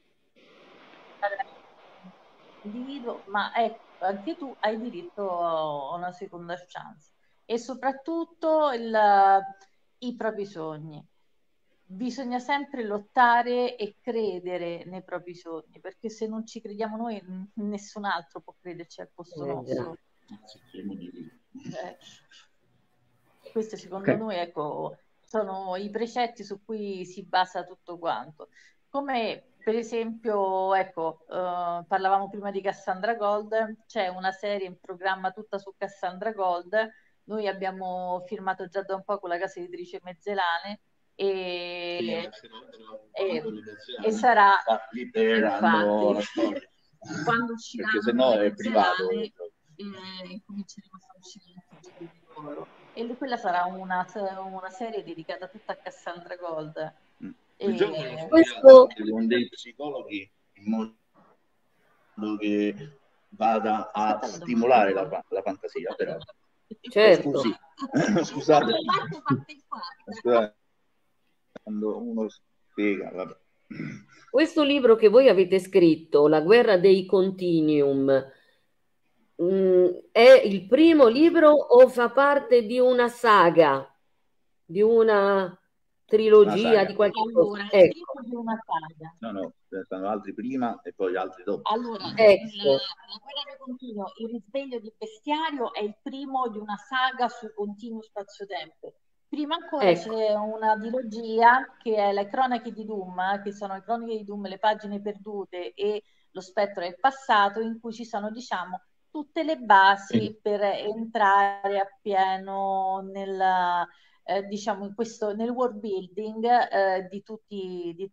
Individuo, ma ecco, anche tu hai diritto a una seconda chance e soprattutto il, i propri sogni. Bisogna sempre lottare e credere nei propri sogni, perché se non ci crediamo noi, n- nessun altro può crederci al posto Eh, già. nostro. Eh, Questi secondo Ok. noi, ecco, sono i precetti su cui si basa tutto quanto. Come per esempio, ecco, eh, parlavamo prima di Cassandra Gold, c'è una serie in programma tutta su Cassandra Gold. Noi abbiamo firmato già da un po' con la casa editrice Mezzelane e, e, e sarà infatti quando uscirà perché sennò è privato. eh, cominceremo a far uscire anche i giochi di ruolo e lui- quella sarà una, una serie dedicata tutta a Cassandra Gold. Mm. E- Il gioco l'ho studiato Questo- anche con dei psicologi in modo che vada a Aspetta la stimolare la, domanda. la fantasia, però. Certo. Scusi, scusate, Parte, parte in parte. scusate, quando uno spiega, vabbè. Questo libro che voi avete scritto, La guerra dei continuum, mh, è il primo libro o fa parte di una saga, di una trilogia, saga. di qualche Allora, cosa? è il Ecco, primo di una saga. No, no, ce ne stanno altri prima e poi altri dopo. Allora, ecco. la, la guerra del continuo, il risveglio del bestiario è il primo di una saga sul continuo spazio-tempo. Prima ancora Ecco. c'è una dilogia che è le cronache di Doom, che sono le croniche di Doom, le pagine perdute e lo spettro del passato, in cui ci sono, diciamo, tutte le basi per entrare appieno nel, eh, diciamo, in questo, nel world building eh, di tutti, di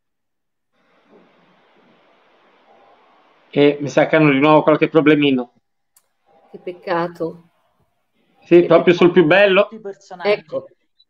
E mi sa che hanno di nuovo qualche problemino. Che peccato. Sì, Che proprio sul peccato. più bello. tutti i personaggi. Ecco.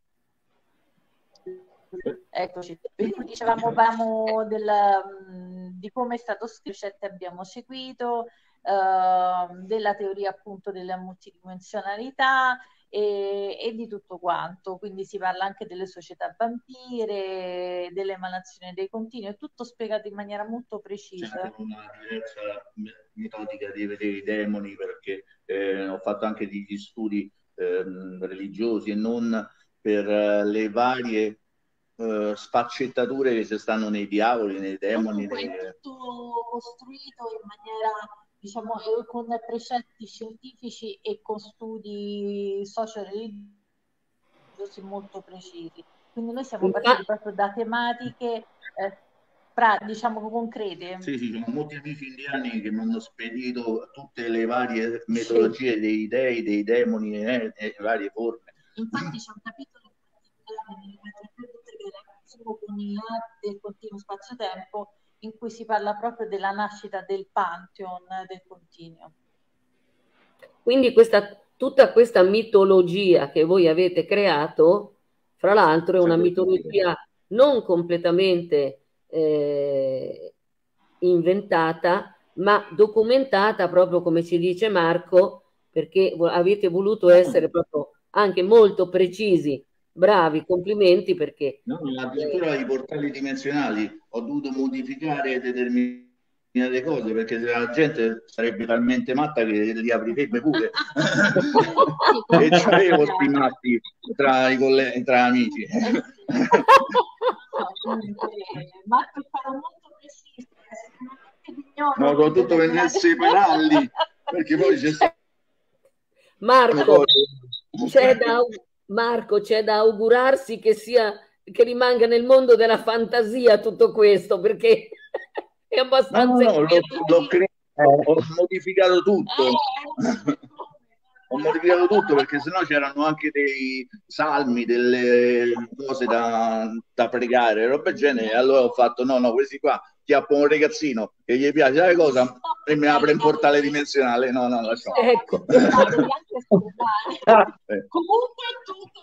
Eccoci, quindi dicevamo avevamo del, mh, di come è stato scritto, abbiamo seguito, eh, della teoria appunto della multidimensionalità e, e di tutto quanto, quindi si parla anche delle società vampire, dell'emanazione dei continui, è tutto spiegato in maniera molto C'è precisa. anche una diversa metodica di vedere i demoni, perché eh, ho fatto anche degli studi ehm, religiosi e non per uh, le varie uh, sfaccettature che ci stanno nei diavoli, nei demoni. Comunque nei... è tutto costruito in maniera, diciamo, con precetti scientifici e con studi socio-religiosi molto precisi. Quindi noi siamo partiti proprio da tematiche eh, pra, diciamo concrete. Sì, sì, sono molti amici indiani che mi hanno spedito tutte le varie metodologie sì. dei dei, dei demoni e eh, varie forme. Infatti c'è un capitolo in particolare con i del continuo spazio-tempo in cui si parla proprio della nascita del Pantheon del continuo. Quindi questa, tutta questa mitologia che voi avete creato, fra l'altro, è una mitologia non completamente eh, inventata, ma documentata proprio come ci dice Marco, perché avete voluto essere proprio anche molto precisi, bravi, complimenti, perché... No, addirittura eh, i portali dimensionali ho dovuto modificare determinate cose, perché la gente sarebbe talmente matta che li aprirebbe pure. E c'avevo questi matti tra i colleghi, tra amici. Marco farò molto preciso. No, soprattutto per non separarli, perché poi c'è Marco, c'è da, Marco, c'è da augurarsi che sia, che rimanga nel mondo della fantasia tutto questo, perché è abbastanza... No, no, no, l'ho, l'ho cre... ho modificato tutto. Ho modificato tutto perché sennò c'erano anche dei salmi, delle cose da, da pregare, roba del genere. E allora ho fatto: no, no, questi qua chiappo un ragazzino che gli piace la cosa e mi apre un portale dimensionale. No, no, lasciamo. Ecco. eh. Comunque tutto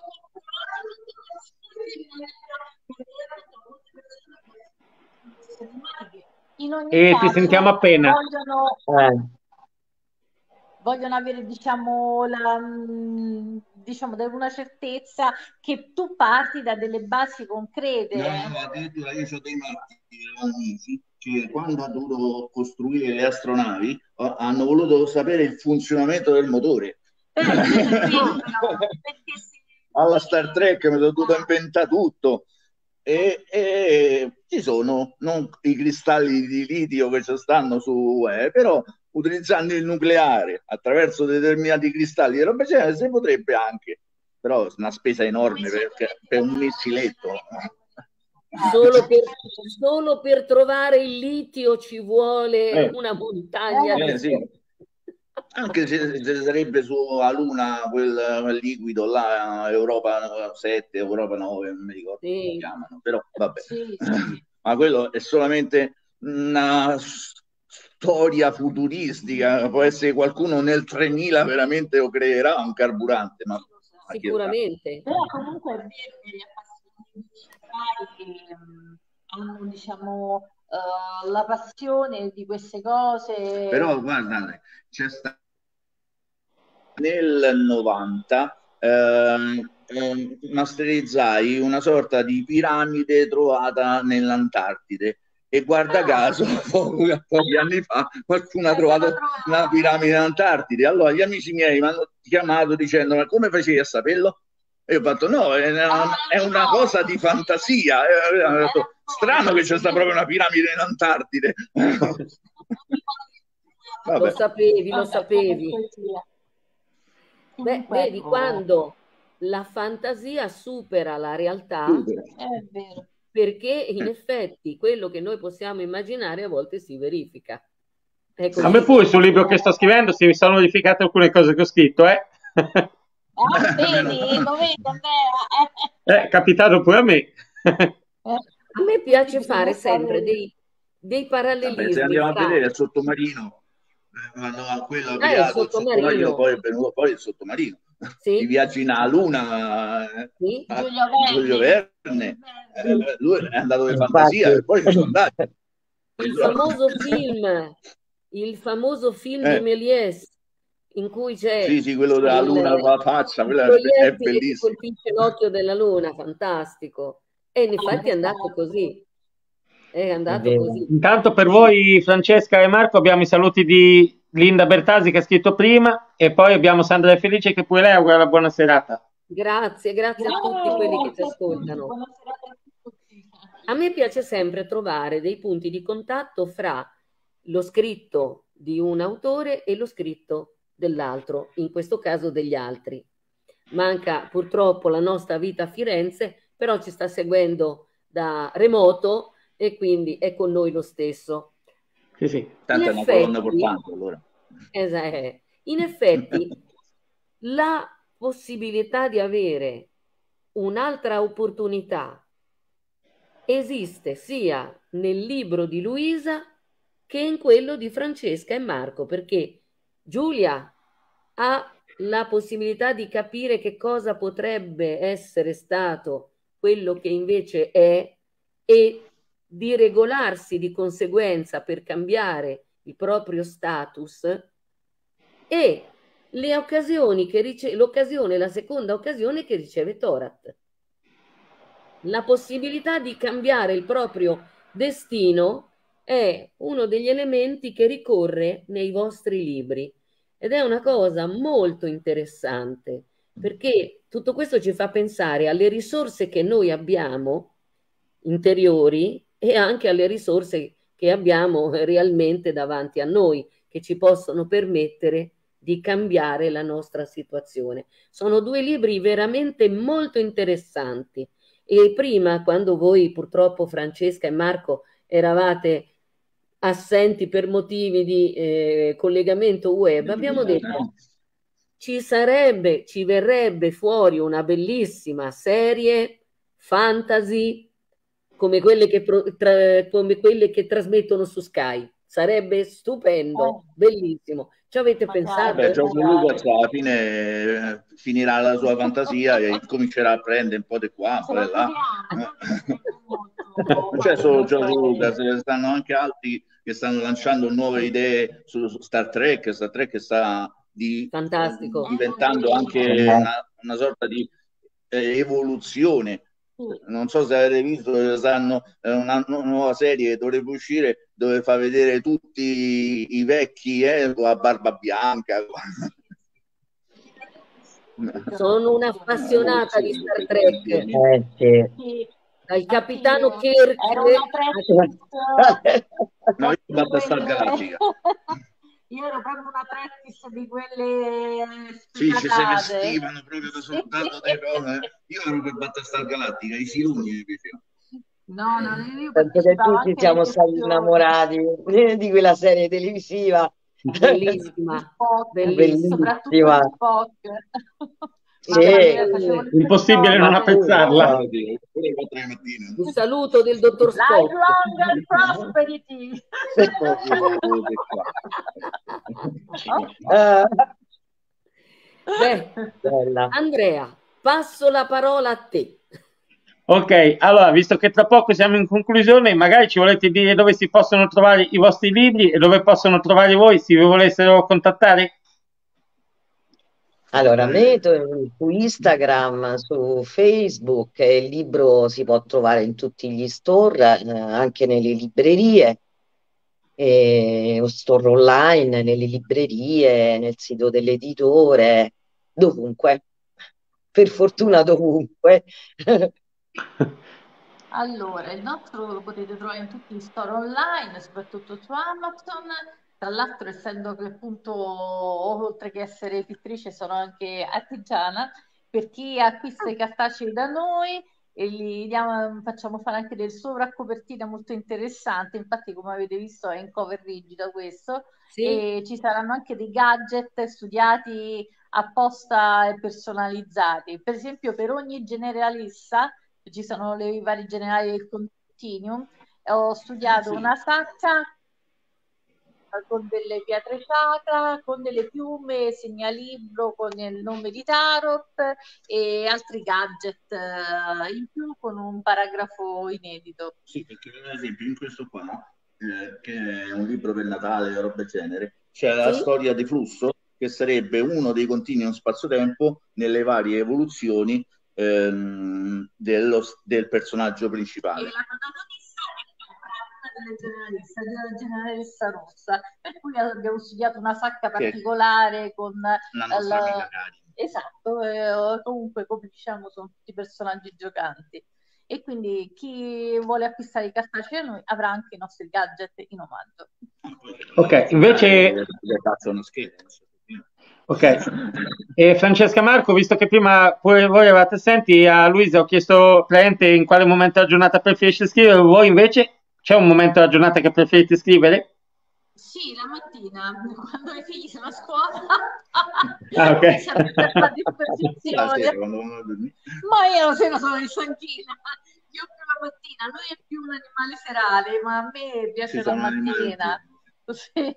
in ogni e caso, ti sentiamo appena. Vogliono... Eh. vogliono avere, diciamo, la, diciamo, una certezza che tu parti da delle basi concrete. No, no, addirittura io ho dei matti amici che quando hanno dovuto costruire le astronavi hanno voluto sapere il funzionamento del motore. Eh, vero, perché se... Alla Star Trek mi sono dovuto inventare tutto. E, e ci sono non i cristalli di litio che ci stanno su, eh, però utilizzando il nucleare attraverso determinati cristalli e roba genere si potrebbe anche, però è una spesa enorme per, per un missiletto. Solo per, solo per trovare il litio ci vuole eh. una montagna eh, di... sì. Anche se, se sarebbe sulla Luna quel, quel liquido là, Europa sette, Europa nove, non mi ricordo sì. come si chiamano, però vabbè. Sì, sì. Ma quello è solamente una storia futuristica, può essere qualcuno nel tremila veramente lo creerà un carburante, ma sicuramente. Però comunque è vero che gli appassionati che um, hanno, diciamo, uh, la passione di queste cose. Però guarda, c'è stato nel novanta ehm, eh, masterizzai una sorta di piramide trovata nell'Antartide e guarda ah. caso pochi, pochi anni fa qualcuno ha trovato una piramide in Antartide. Allora gli amici miei mi hanno chiamato dicendo: ma come facevi a saperlo? E io ho fatto: no, è una, è una cosa di fantasia. E ho detto: strano che c'è sta proprio una piramide in Antartide. Lo sapevi, lo sapevi. Beh, vedi, quando la fantasia supera la realtà, è vero. Perché in effetti quello che noi possiamo immaginare a volte si verifica. A me pure sul libro che sto scrivendo si mi sono modificate alcune cose che ho scritto, eh? Ah, vedi, lo vedi, È capitato pure a me. A me piace fare sempre dei, dei parallelismi. Vabbè, se andiamo a vedere il sottomarino, vanno a quello ah, il sottomarino. sottomarino, poi è venuto poi il sottomarino. Sì. I viaggi nella Luna, sì. a Giulio Verne, eh, lui è andato di fantasia e poi sono andati. Il famoso film, il famoso film eh. di Méliès, in cui c'è sì, sì, quello della Luna con la faccia, quello è, è bellissimo. Colpisce l'occhio della Luna, fantastico. E in effetti è andato così. È andato è così. Intanto per voi, Francesca e Marco, abbiamo i saluti di Linda Bertasi che ha scritto prima, e poi abbiamo Sandra De Felice che pure lei augura una buona serata. Grazie, grazie a tutti quelli che ci ascoltano. A me piace sempre trovare dei punti di contatto fra lo scritto di un autore e lo scritto dell'altro, in questo caso degli altri. Manca purtroppo la nostra Vita a Firenze, però ci sta seguendo da remoto e quindi è con noi lo stesso. Sì, sì. Tanto è una colonna portante, allora. Esatto. In effetti, la possibilità di avere un'altra opportunità esiste sia nel libro di Luisa che in quello di Francesca e Marco, perché Giulia ha la possibilità di capire che cosa potrebbe essere stato quello che invece è e di regolarsi di conseguenza per cambiare il proprio status, e le occasioni che riceve, l'occasione, la seconda occasione che riceve Torat, la possibilità di cambiare il proprio destino è uno degli elementi che ricorre nei vostri libri ed è una cosa molto interessante, perché tutto questo ci fa pensare alle risorse che noi abbiamo interiori e anche alle risorse che abbiamo realmente davanti a noi, che ci possono permettere di cambiare la nostra situazione. Sono due libri veramente molto interessanti. E prima, quando voi purtroppo, Francesca e Marco, eravate assenti per motivi di eh, collegamento web, abbiamo detto ci sarebbe, ci verrebbe fuori una bellissima serie fantasy come quelle che, tra, come quelle che trasmettono su Sky. Sarebbe stupendo, bellissimo. Ci avete Ma pensato? Beh, Giorgio Lucas alla fine eh, finirà la sua fantasia e comincerà a prendere un po' di qua, un po' di là. Non c'è solo Giorgio Lucas, ce ne stanno anche altri che stanno lanciando nuove idee su, su Star Trek. Star Trek sta di, Fantastico. diventando anche una, una sorta di eh, evoluzione. Non so se avete visto, stanno una, una nuova serie che dovrebbe uscire dove fa vedere tutti i vecchi eh, con la barba bianca. Sono un'appassionata di Star Trek. Eh, sì. Dal capitano Kirk. No, io ho fatto Star Galattica. Io ero proprio una practice di quelle sì, ci si vestivano proprio da soldato dei cose. Io ero per Battlestar Galattica, i siluni mi piacevano. No, no, io penso che tutti siamo stati innamorati di quella serie televisiva. Bellissima, bellissima. Soprattutto Spock. Sì. Impossibile non apprezzarla. Un saluto del dottor Spock. Life long and prosperity. Beh, Andrea, passo la parola a te. Ok, allora, visto che tra poco siamo in conclusione, magari ci volete dire dove si possono trovare i vostri libri e dove possono trovare voi se vi volessero contattare? Allora, a me su Instagram, su Facebook, il libro si può trovare in tutti gli store, eh, anche nelle librerie, e, o store online, nelle librerie, nel sito dell'editore, dovunque. Per fortuna dovunque. Allora, il nostro lo potete trovare in tutti gli store online, soprattutto su Amazon. Tra l'altro, essendo che appunto, oltre che essere pittrice, sono anche artigiana, per chi acquista i cartacei da noi e li diamo, facciamo fare anche delle sovracopertine molto interessanti. Infatti, come avete visto, è in cover rigido questo. Sì. E ci saranno anche dei gadget studiati apposta e personalizzati. Per esempio, per ogni generalista, ci sono le vari generali del continuum, ho studiato sì. una sacca con delle pietre sacra, con delle piume, segnalibro con il nome di Tarot e altri gadget in più con un paragrafo inedito. Sì, perché per esempio in questo qua, eh, che è un libro per Natale o roba del genere, c'è sì? la storia di Flusso, che sarebbe uno dei continuum spazio-tempo nelle varie evoluzioni ehm, dello, del personaggio principale. E la protagonista è tratta delle generalissa, della generalissa rossa, per cui abbiamo studiato una sacca particolare con la nostra la... amica Cari. Esatto, eh, comunque come diciamo sono tutti personaggi giocanti e quindi chi vuole acquistare i cartacei da noi avrà anche i nostri gadget in omaggio. Ok, invece... Ok, e Francesca Marco, visto che prima pure voi eravate assenti, a Luisa ho chiesto praticamente in quale momento della giornata preferisce scrivere, voi invece c'è un momento della giornata che preferite scrivere? Sì, la mattina, quando i figli sono a scuola, ah, okay. c'è a disposizione. Ma io la sera sono stanchina, io più la mattina, lui è più un animale serale, ma a me piace la mattina. Sì.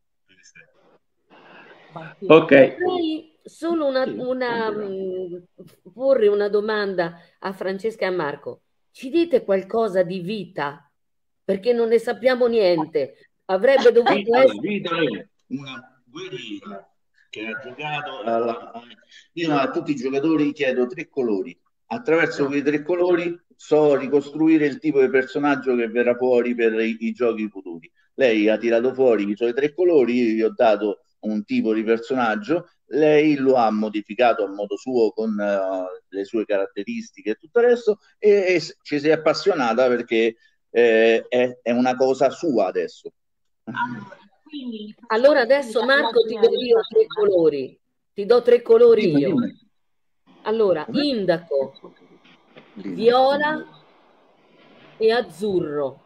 Ok. Vorrei solo una, una, mh, porre una domanda a Francesca e a Marco. Ci dite qualcosa di Vita? Perché non ne sappiamo niente. Avrebbe dovuto Vita, essere... Vita è una guerriera che ha giocato alla... Io a tutti i giocatori chiedo tre colori. Attraverso quei tre colori so ricostruire il tipo di personaggio che verrà fuori per i, i giochi futuri. Lei ha tirato fuori i suoi tre colori, io gli ho dato un tipo di personaggio, lei lo ha modificato a modo suo con uh, le sue caratteristiche e tutto il resto e, e ci si è appassionata perché eh, è, è una cosa sua adesso. Allora, quindi, allora adesso Marco ti do io tre colori, ti do tre colori dimmi, io. Dimmi. Allora, indaco, viola e azzurro.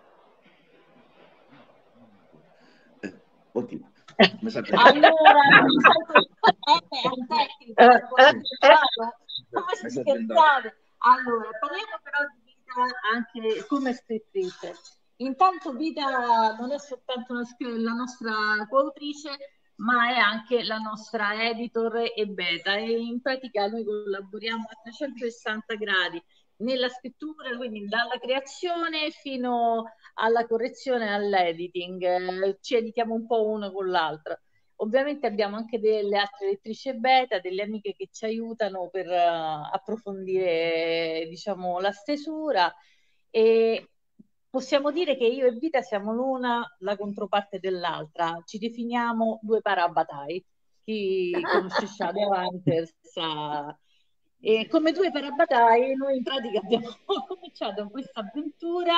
Eh, ottimo. Allora, è un tecnico, come si scherzate? Allora, parliamo però di Vita anche come scrittrice. Intanto Vita non è soltanto una, la nostra coautrice, ma è anche la nostra editor e beta e in pratica noi collaboriamo a trecentosessanta gradi nella scrittura, quindi dalla creazione fino alla correzione e all'editing, eh, ci editiamo un po' una con l'altra. Ovviamente abbiamo anche delle altre lettrici beta, delle amiche che ci aiutano per uh, approfondire, diciamo, la stesura e possiamo dire che io e Vita siamo l'una la controparte dell'altra, ci definiamo due parabatai. Chi conosce Shadow Hunter sa... E come due parabatai noi in pratica abbiamo cominciato questa avventura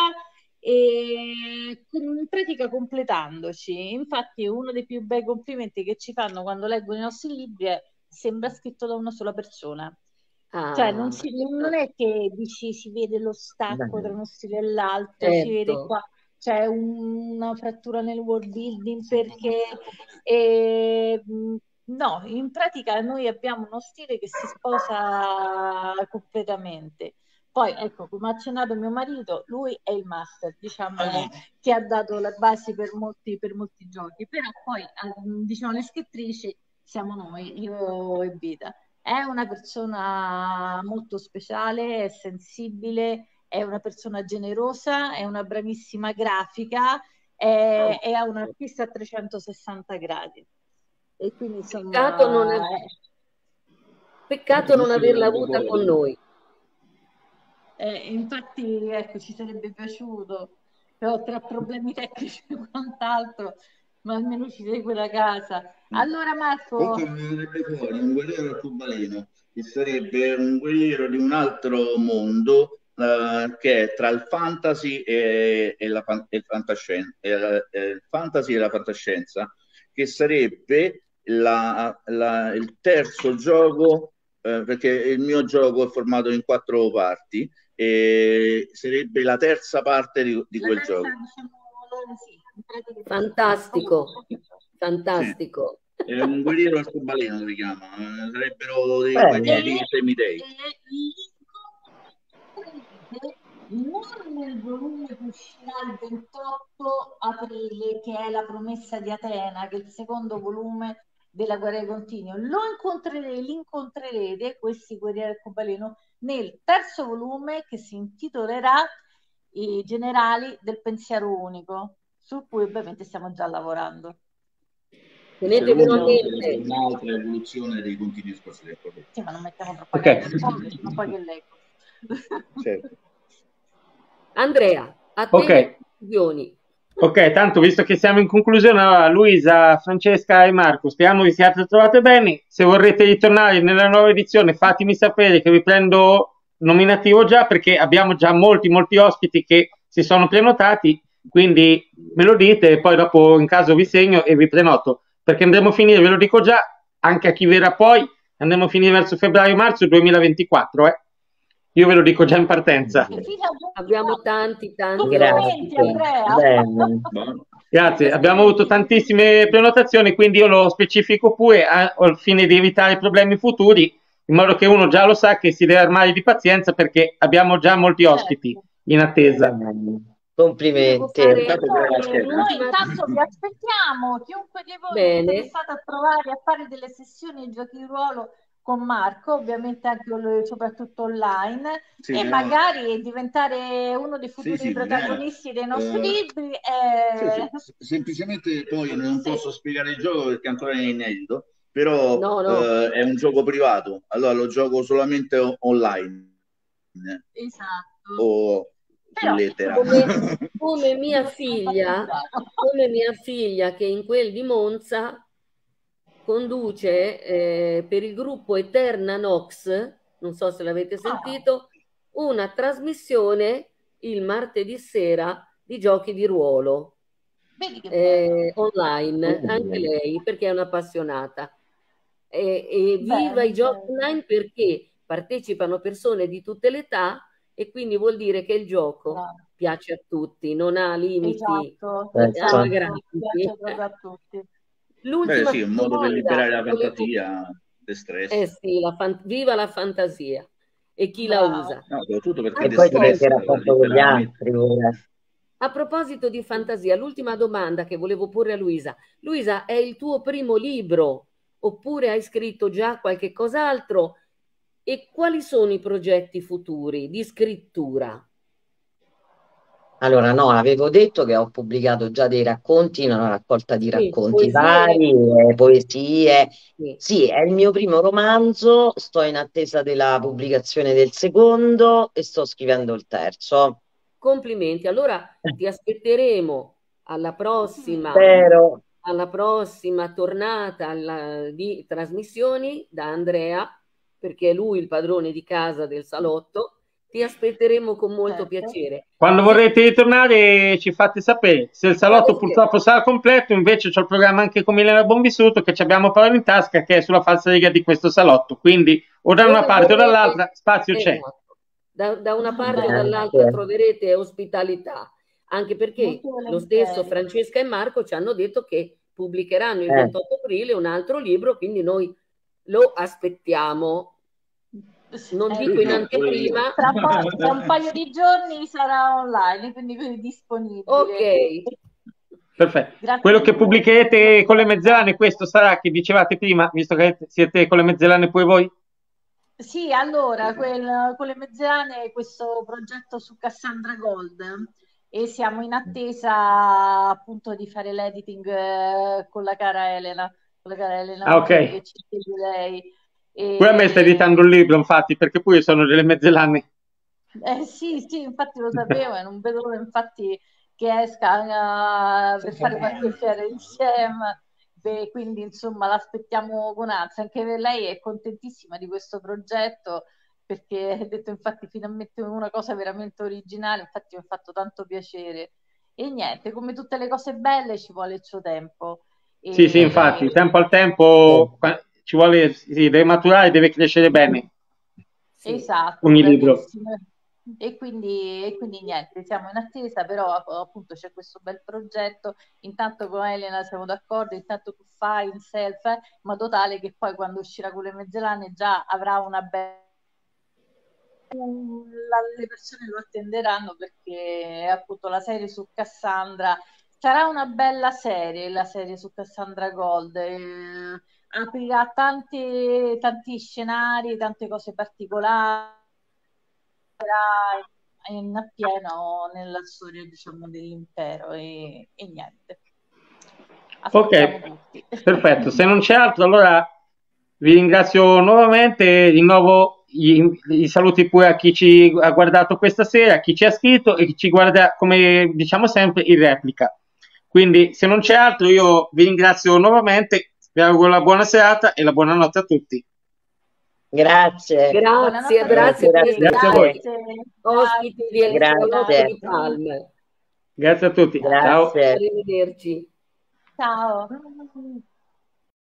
e in pratica completandoci. Infatti uno dei più bei complimenti che ci fanno quando leggono i nostri libri è sembra scritto da una sola persona. Ah, cioè non, si, non è che dici si vede lo stacco tra uno stile e l'altro, certo. Si vede qua c'è una frattura nel world building perché eh, no, in pratica noi abbiamo uno stile che si sposa completamente. Poi, ecco, come ha accennato mio marito, lui è il master, diciamo, che ha dato le basi per molti, per molti giochi, però poi, diciamo, le scrittrici siamo noi, io e Vita. È una persona molto speciale, è sensibile, è una persona generosa, è una bravissima grafica, è, è un artista a trecentosessanta gradi. E quindi, insomma, peccato non, è... peccato non averla avuta con noi. Eh, infatti, ecco, ci sarebbe piaciuto, però tra problemi tecnici e quant'altro, ma almeno ci segue da casa. Allora, Marco... Comunque mi verrebbe fuori un guerriero arcobaleno, che sarebbe un guerriero di un altro mondo, uh, che è tra il fantasy e, e la fan- e il fantascienza, e, e il fantasy e la fantascienza, che sarebbe la, la, il terzo gioco, eh, perché il mio gioco è formato in quattro parti, e sarebbe la terza parte di, di quel terza, gioco. Diciamo, sì, fantastico, fantastico. Sì. È un guerriero arcobaleno si chiama, sarebbero dei guerrieri semidei. Non nel volume che uscirà il ventotto aprile, che è La promessa di Atena, che è il secondo volume della guerra dei continui, lo incontrerete, li incontrerete questi guerrieri arcobaleno nel terzo volume che si intitolerà I generali del pensiero unico, su cui ovviamente stiamo già lavorando. Tenete veramente un'altra evoluzione dei continui spaziali. Sì, ma non mettiamo troppo okay. Sennò poi che leggo. Certo. Andrea, a te okay. le conclusioni. Ok, tanto visto che siamo in conclusione, allora, Luisa, Francesca e Marco, speriamo vi siate trovate bene. Se vorrete ritornare nella nuova edizione, fatemi sapere che vi prendo nominativo già, perché abbiamo già molti, molti ospiti che si sono prenotati, quindi me lo dite e poi dopo in caso vi segno e vi prenoto, perché andremo a finire, ve lo dico già, anche a chi verrà poi, andremo a finire verso febbraio-marzo duemilaventiquattro, eh. Io ve lo dico già in partenza. Abbiamo tanti, tanti Complimenti, ospiti. Andrea. Bene. Grazie, abbiamo avuto tantissime prenotazioni, quindi io lo specifico pure a- al fine di evitare problemi futuri, in modo che uno già lo sa che si deve armare di pazienza, perché abbiamo già molti ospiti in attesa. Complimenti. Fare- Intanto Noi, prova la scheda. noi intanto vi aspettiamo, chiunque di voi è Bene. interessato a provare a fare delle sessioni di giochi di ruolo con Marco, ovviamente anche lo- soprattutto online, Sì, e no. magari diventare uno dei futuri sì, protagonisti dei nostri eh, libri. Sì, eh, sì. Semplicemente poi non Sì. posso spiegare il gioco perché ancora è inedito, però No, no. eh, è un gioco privato, allora lo gioco solamente o- online Esatto. o Però, su lettera. Come, come mia figlia, come mia figlia che in quel di Monza conduce eh, per il gruppo Eterna Nox, non so se l'avete sentito, una trasmissione il martedì sera di giochi di ruolo Vedi che bello. eh, online, Mm. anche lei, perché è un'appassionata. E, e viva Bene, i giochi bene. online perché partecipano persone di tutte le età e quindi vuol dire che il gioco Bravo. piace a tutti, non ha limiti Esatto, Eh, esatto, anagrafici. piace proprio a tutti. Beh, L'ultima sì, è un modo per domanda liberare la che volevo- fantasia, il stress. Eh sì, la fan- viva la fantasia e chi la Brava. usa. No, soprattutto perché E E poi ti poi- metti in destressa rapporto con gli letteralmente. altri pure. A proposito di fantasia, l'ultima domanda che volevo porre a Luisa. Luisa, è il tuo primo libro oppure hai scritto già qualche cos'altro? E quali sono i progetti futuri di scrittura? Allora, no, avevo detto che ho pubblicato già dei racconti, una raccolta di Sì, racconti poesie. vari, eh, poesie. Sì. Sì, è il mio primo romanzo, sto in attesa della pubblicazione del secondo e sto scrivendo il terzo. Complimenti. Allora ti aspetteremo alla prossima, Spero. alla prossima tornata alla- di trasmissioni da Andrea, perché è lui il padrone di casa del salotto. Ti aspetteremo con molto Certo. piacere. Quando vorrete ritornare ci fate sapere. Se il salotto Vado purtroppo sarà completo, invece c'ho il programma anche con Milena Bonvissuto, che ci abbiamo parole in tasca, che è sulla falsariga di questo salotto. Quindi o da una Dove parte o vorrete- dall'altra spazio c'è. Esatto. Da, da una parte o Bene, dall'altra sì. troverete ospitalità, anche perché Molto lo stesso volentieri. Francesca e Marco ci hanno detto che pubblicheranno il Eh. ventotto aprile un altro libro, quindi noi lo aspettiamo. Non Eh, dico in sì, anteprima. Tra, un po'- tra un paio di giorni sarà online, quindi è disponibile. Ok. Perfetto. Grazie Quello che mille. pubblicherete con le mezzalane, questo sarà che dicevate prima, visto che siete con le mezzalane pure voi? Sì, allora, quel- con le mezzane questo progetto su Cassandra Gold e siamo in attesa appunto di fare l'editing eh, con la cara Elena, con la cara Elena Ah, ok. che ci chiede lei. E- Pure a me stai editando un libro, infatti, perché pure io sono delle mezzalane. Eh, sì, sì, infatti lo sapevo e non vedo l'ora infatti che esca eh, per fare qualche fiera insieme. Beh, quindi insomma l'aspettiamo con ansia, anche lei è contentissima di questo progetto perché ha detto infatti finalmente una cosa veramente originale, infatti mi ha fatto tanto piacere. E niente, come tutte le cose belle ci vuole il suo tempo. E- Sì, sì, infatti, tempo al tempo qua- ci vuole, sì, deve maturare, deve crescere bene. Sì. Esatto, Ogni libro. bravissimo. E quindi, e quindi niente, siamo in attesa, però appunto c'è questo bel progetto. Intanto con Elena siamo d'accordo, intanto tu fai in self, eh, in modo tale che poi quando uscirà con le mezzalane già avrà una bella... La- le persone lo attenderanno perché appunto la serie su Cassandra sarà una bella serie, la serie su Cassandra Gold. eh, aprirà tanti, tanti scenari, tante cose particolari, sarà in appieno nella storia, diciamo, dell'impero e, e niente. Aspettiamo Ok, tutti. perfetto. Se non c'è altro, allora vi ringrazio nuovamente. Rinnovo i, i saluti pure a chi ci ha guardato questa sera, a chi ci ha scritto e chi ci guarda, come diciamo sempre, in replica. Quindi se non c'è altro io vi ringrazio nuovamente, vi auguro la buona serata e la buonanotte a tutti. Grazie. Grazie, Buonanotte grazie a per tutti. Grazie a voi. essere ospiti di Elettronote di Palme. Grazie a tutti. Ciao. Grazie. Arrivederci. Ciao.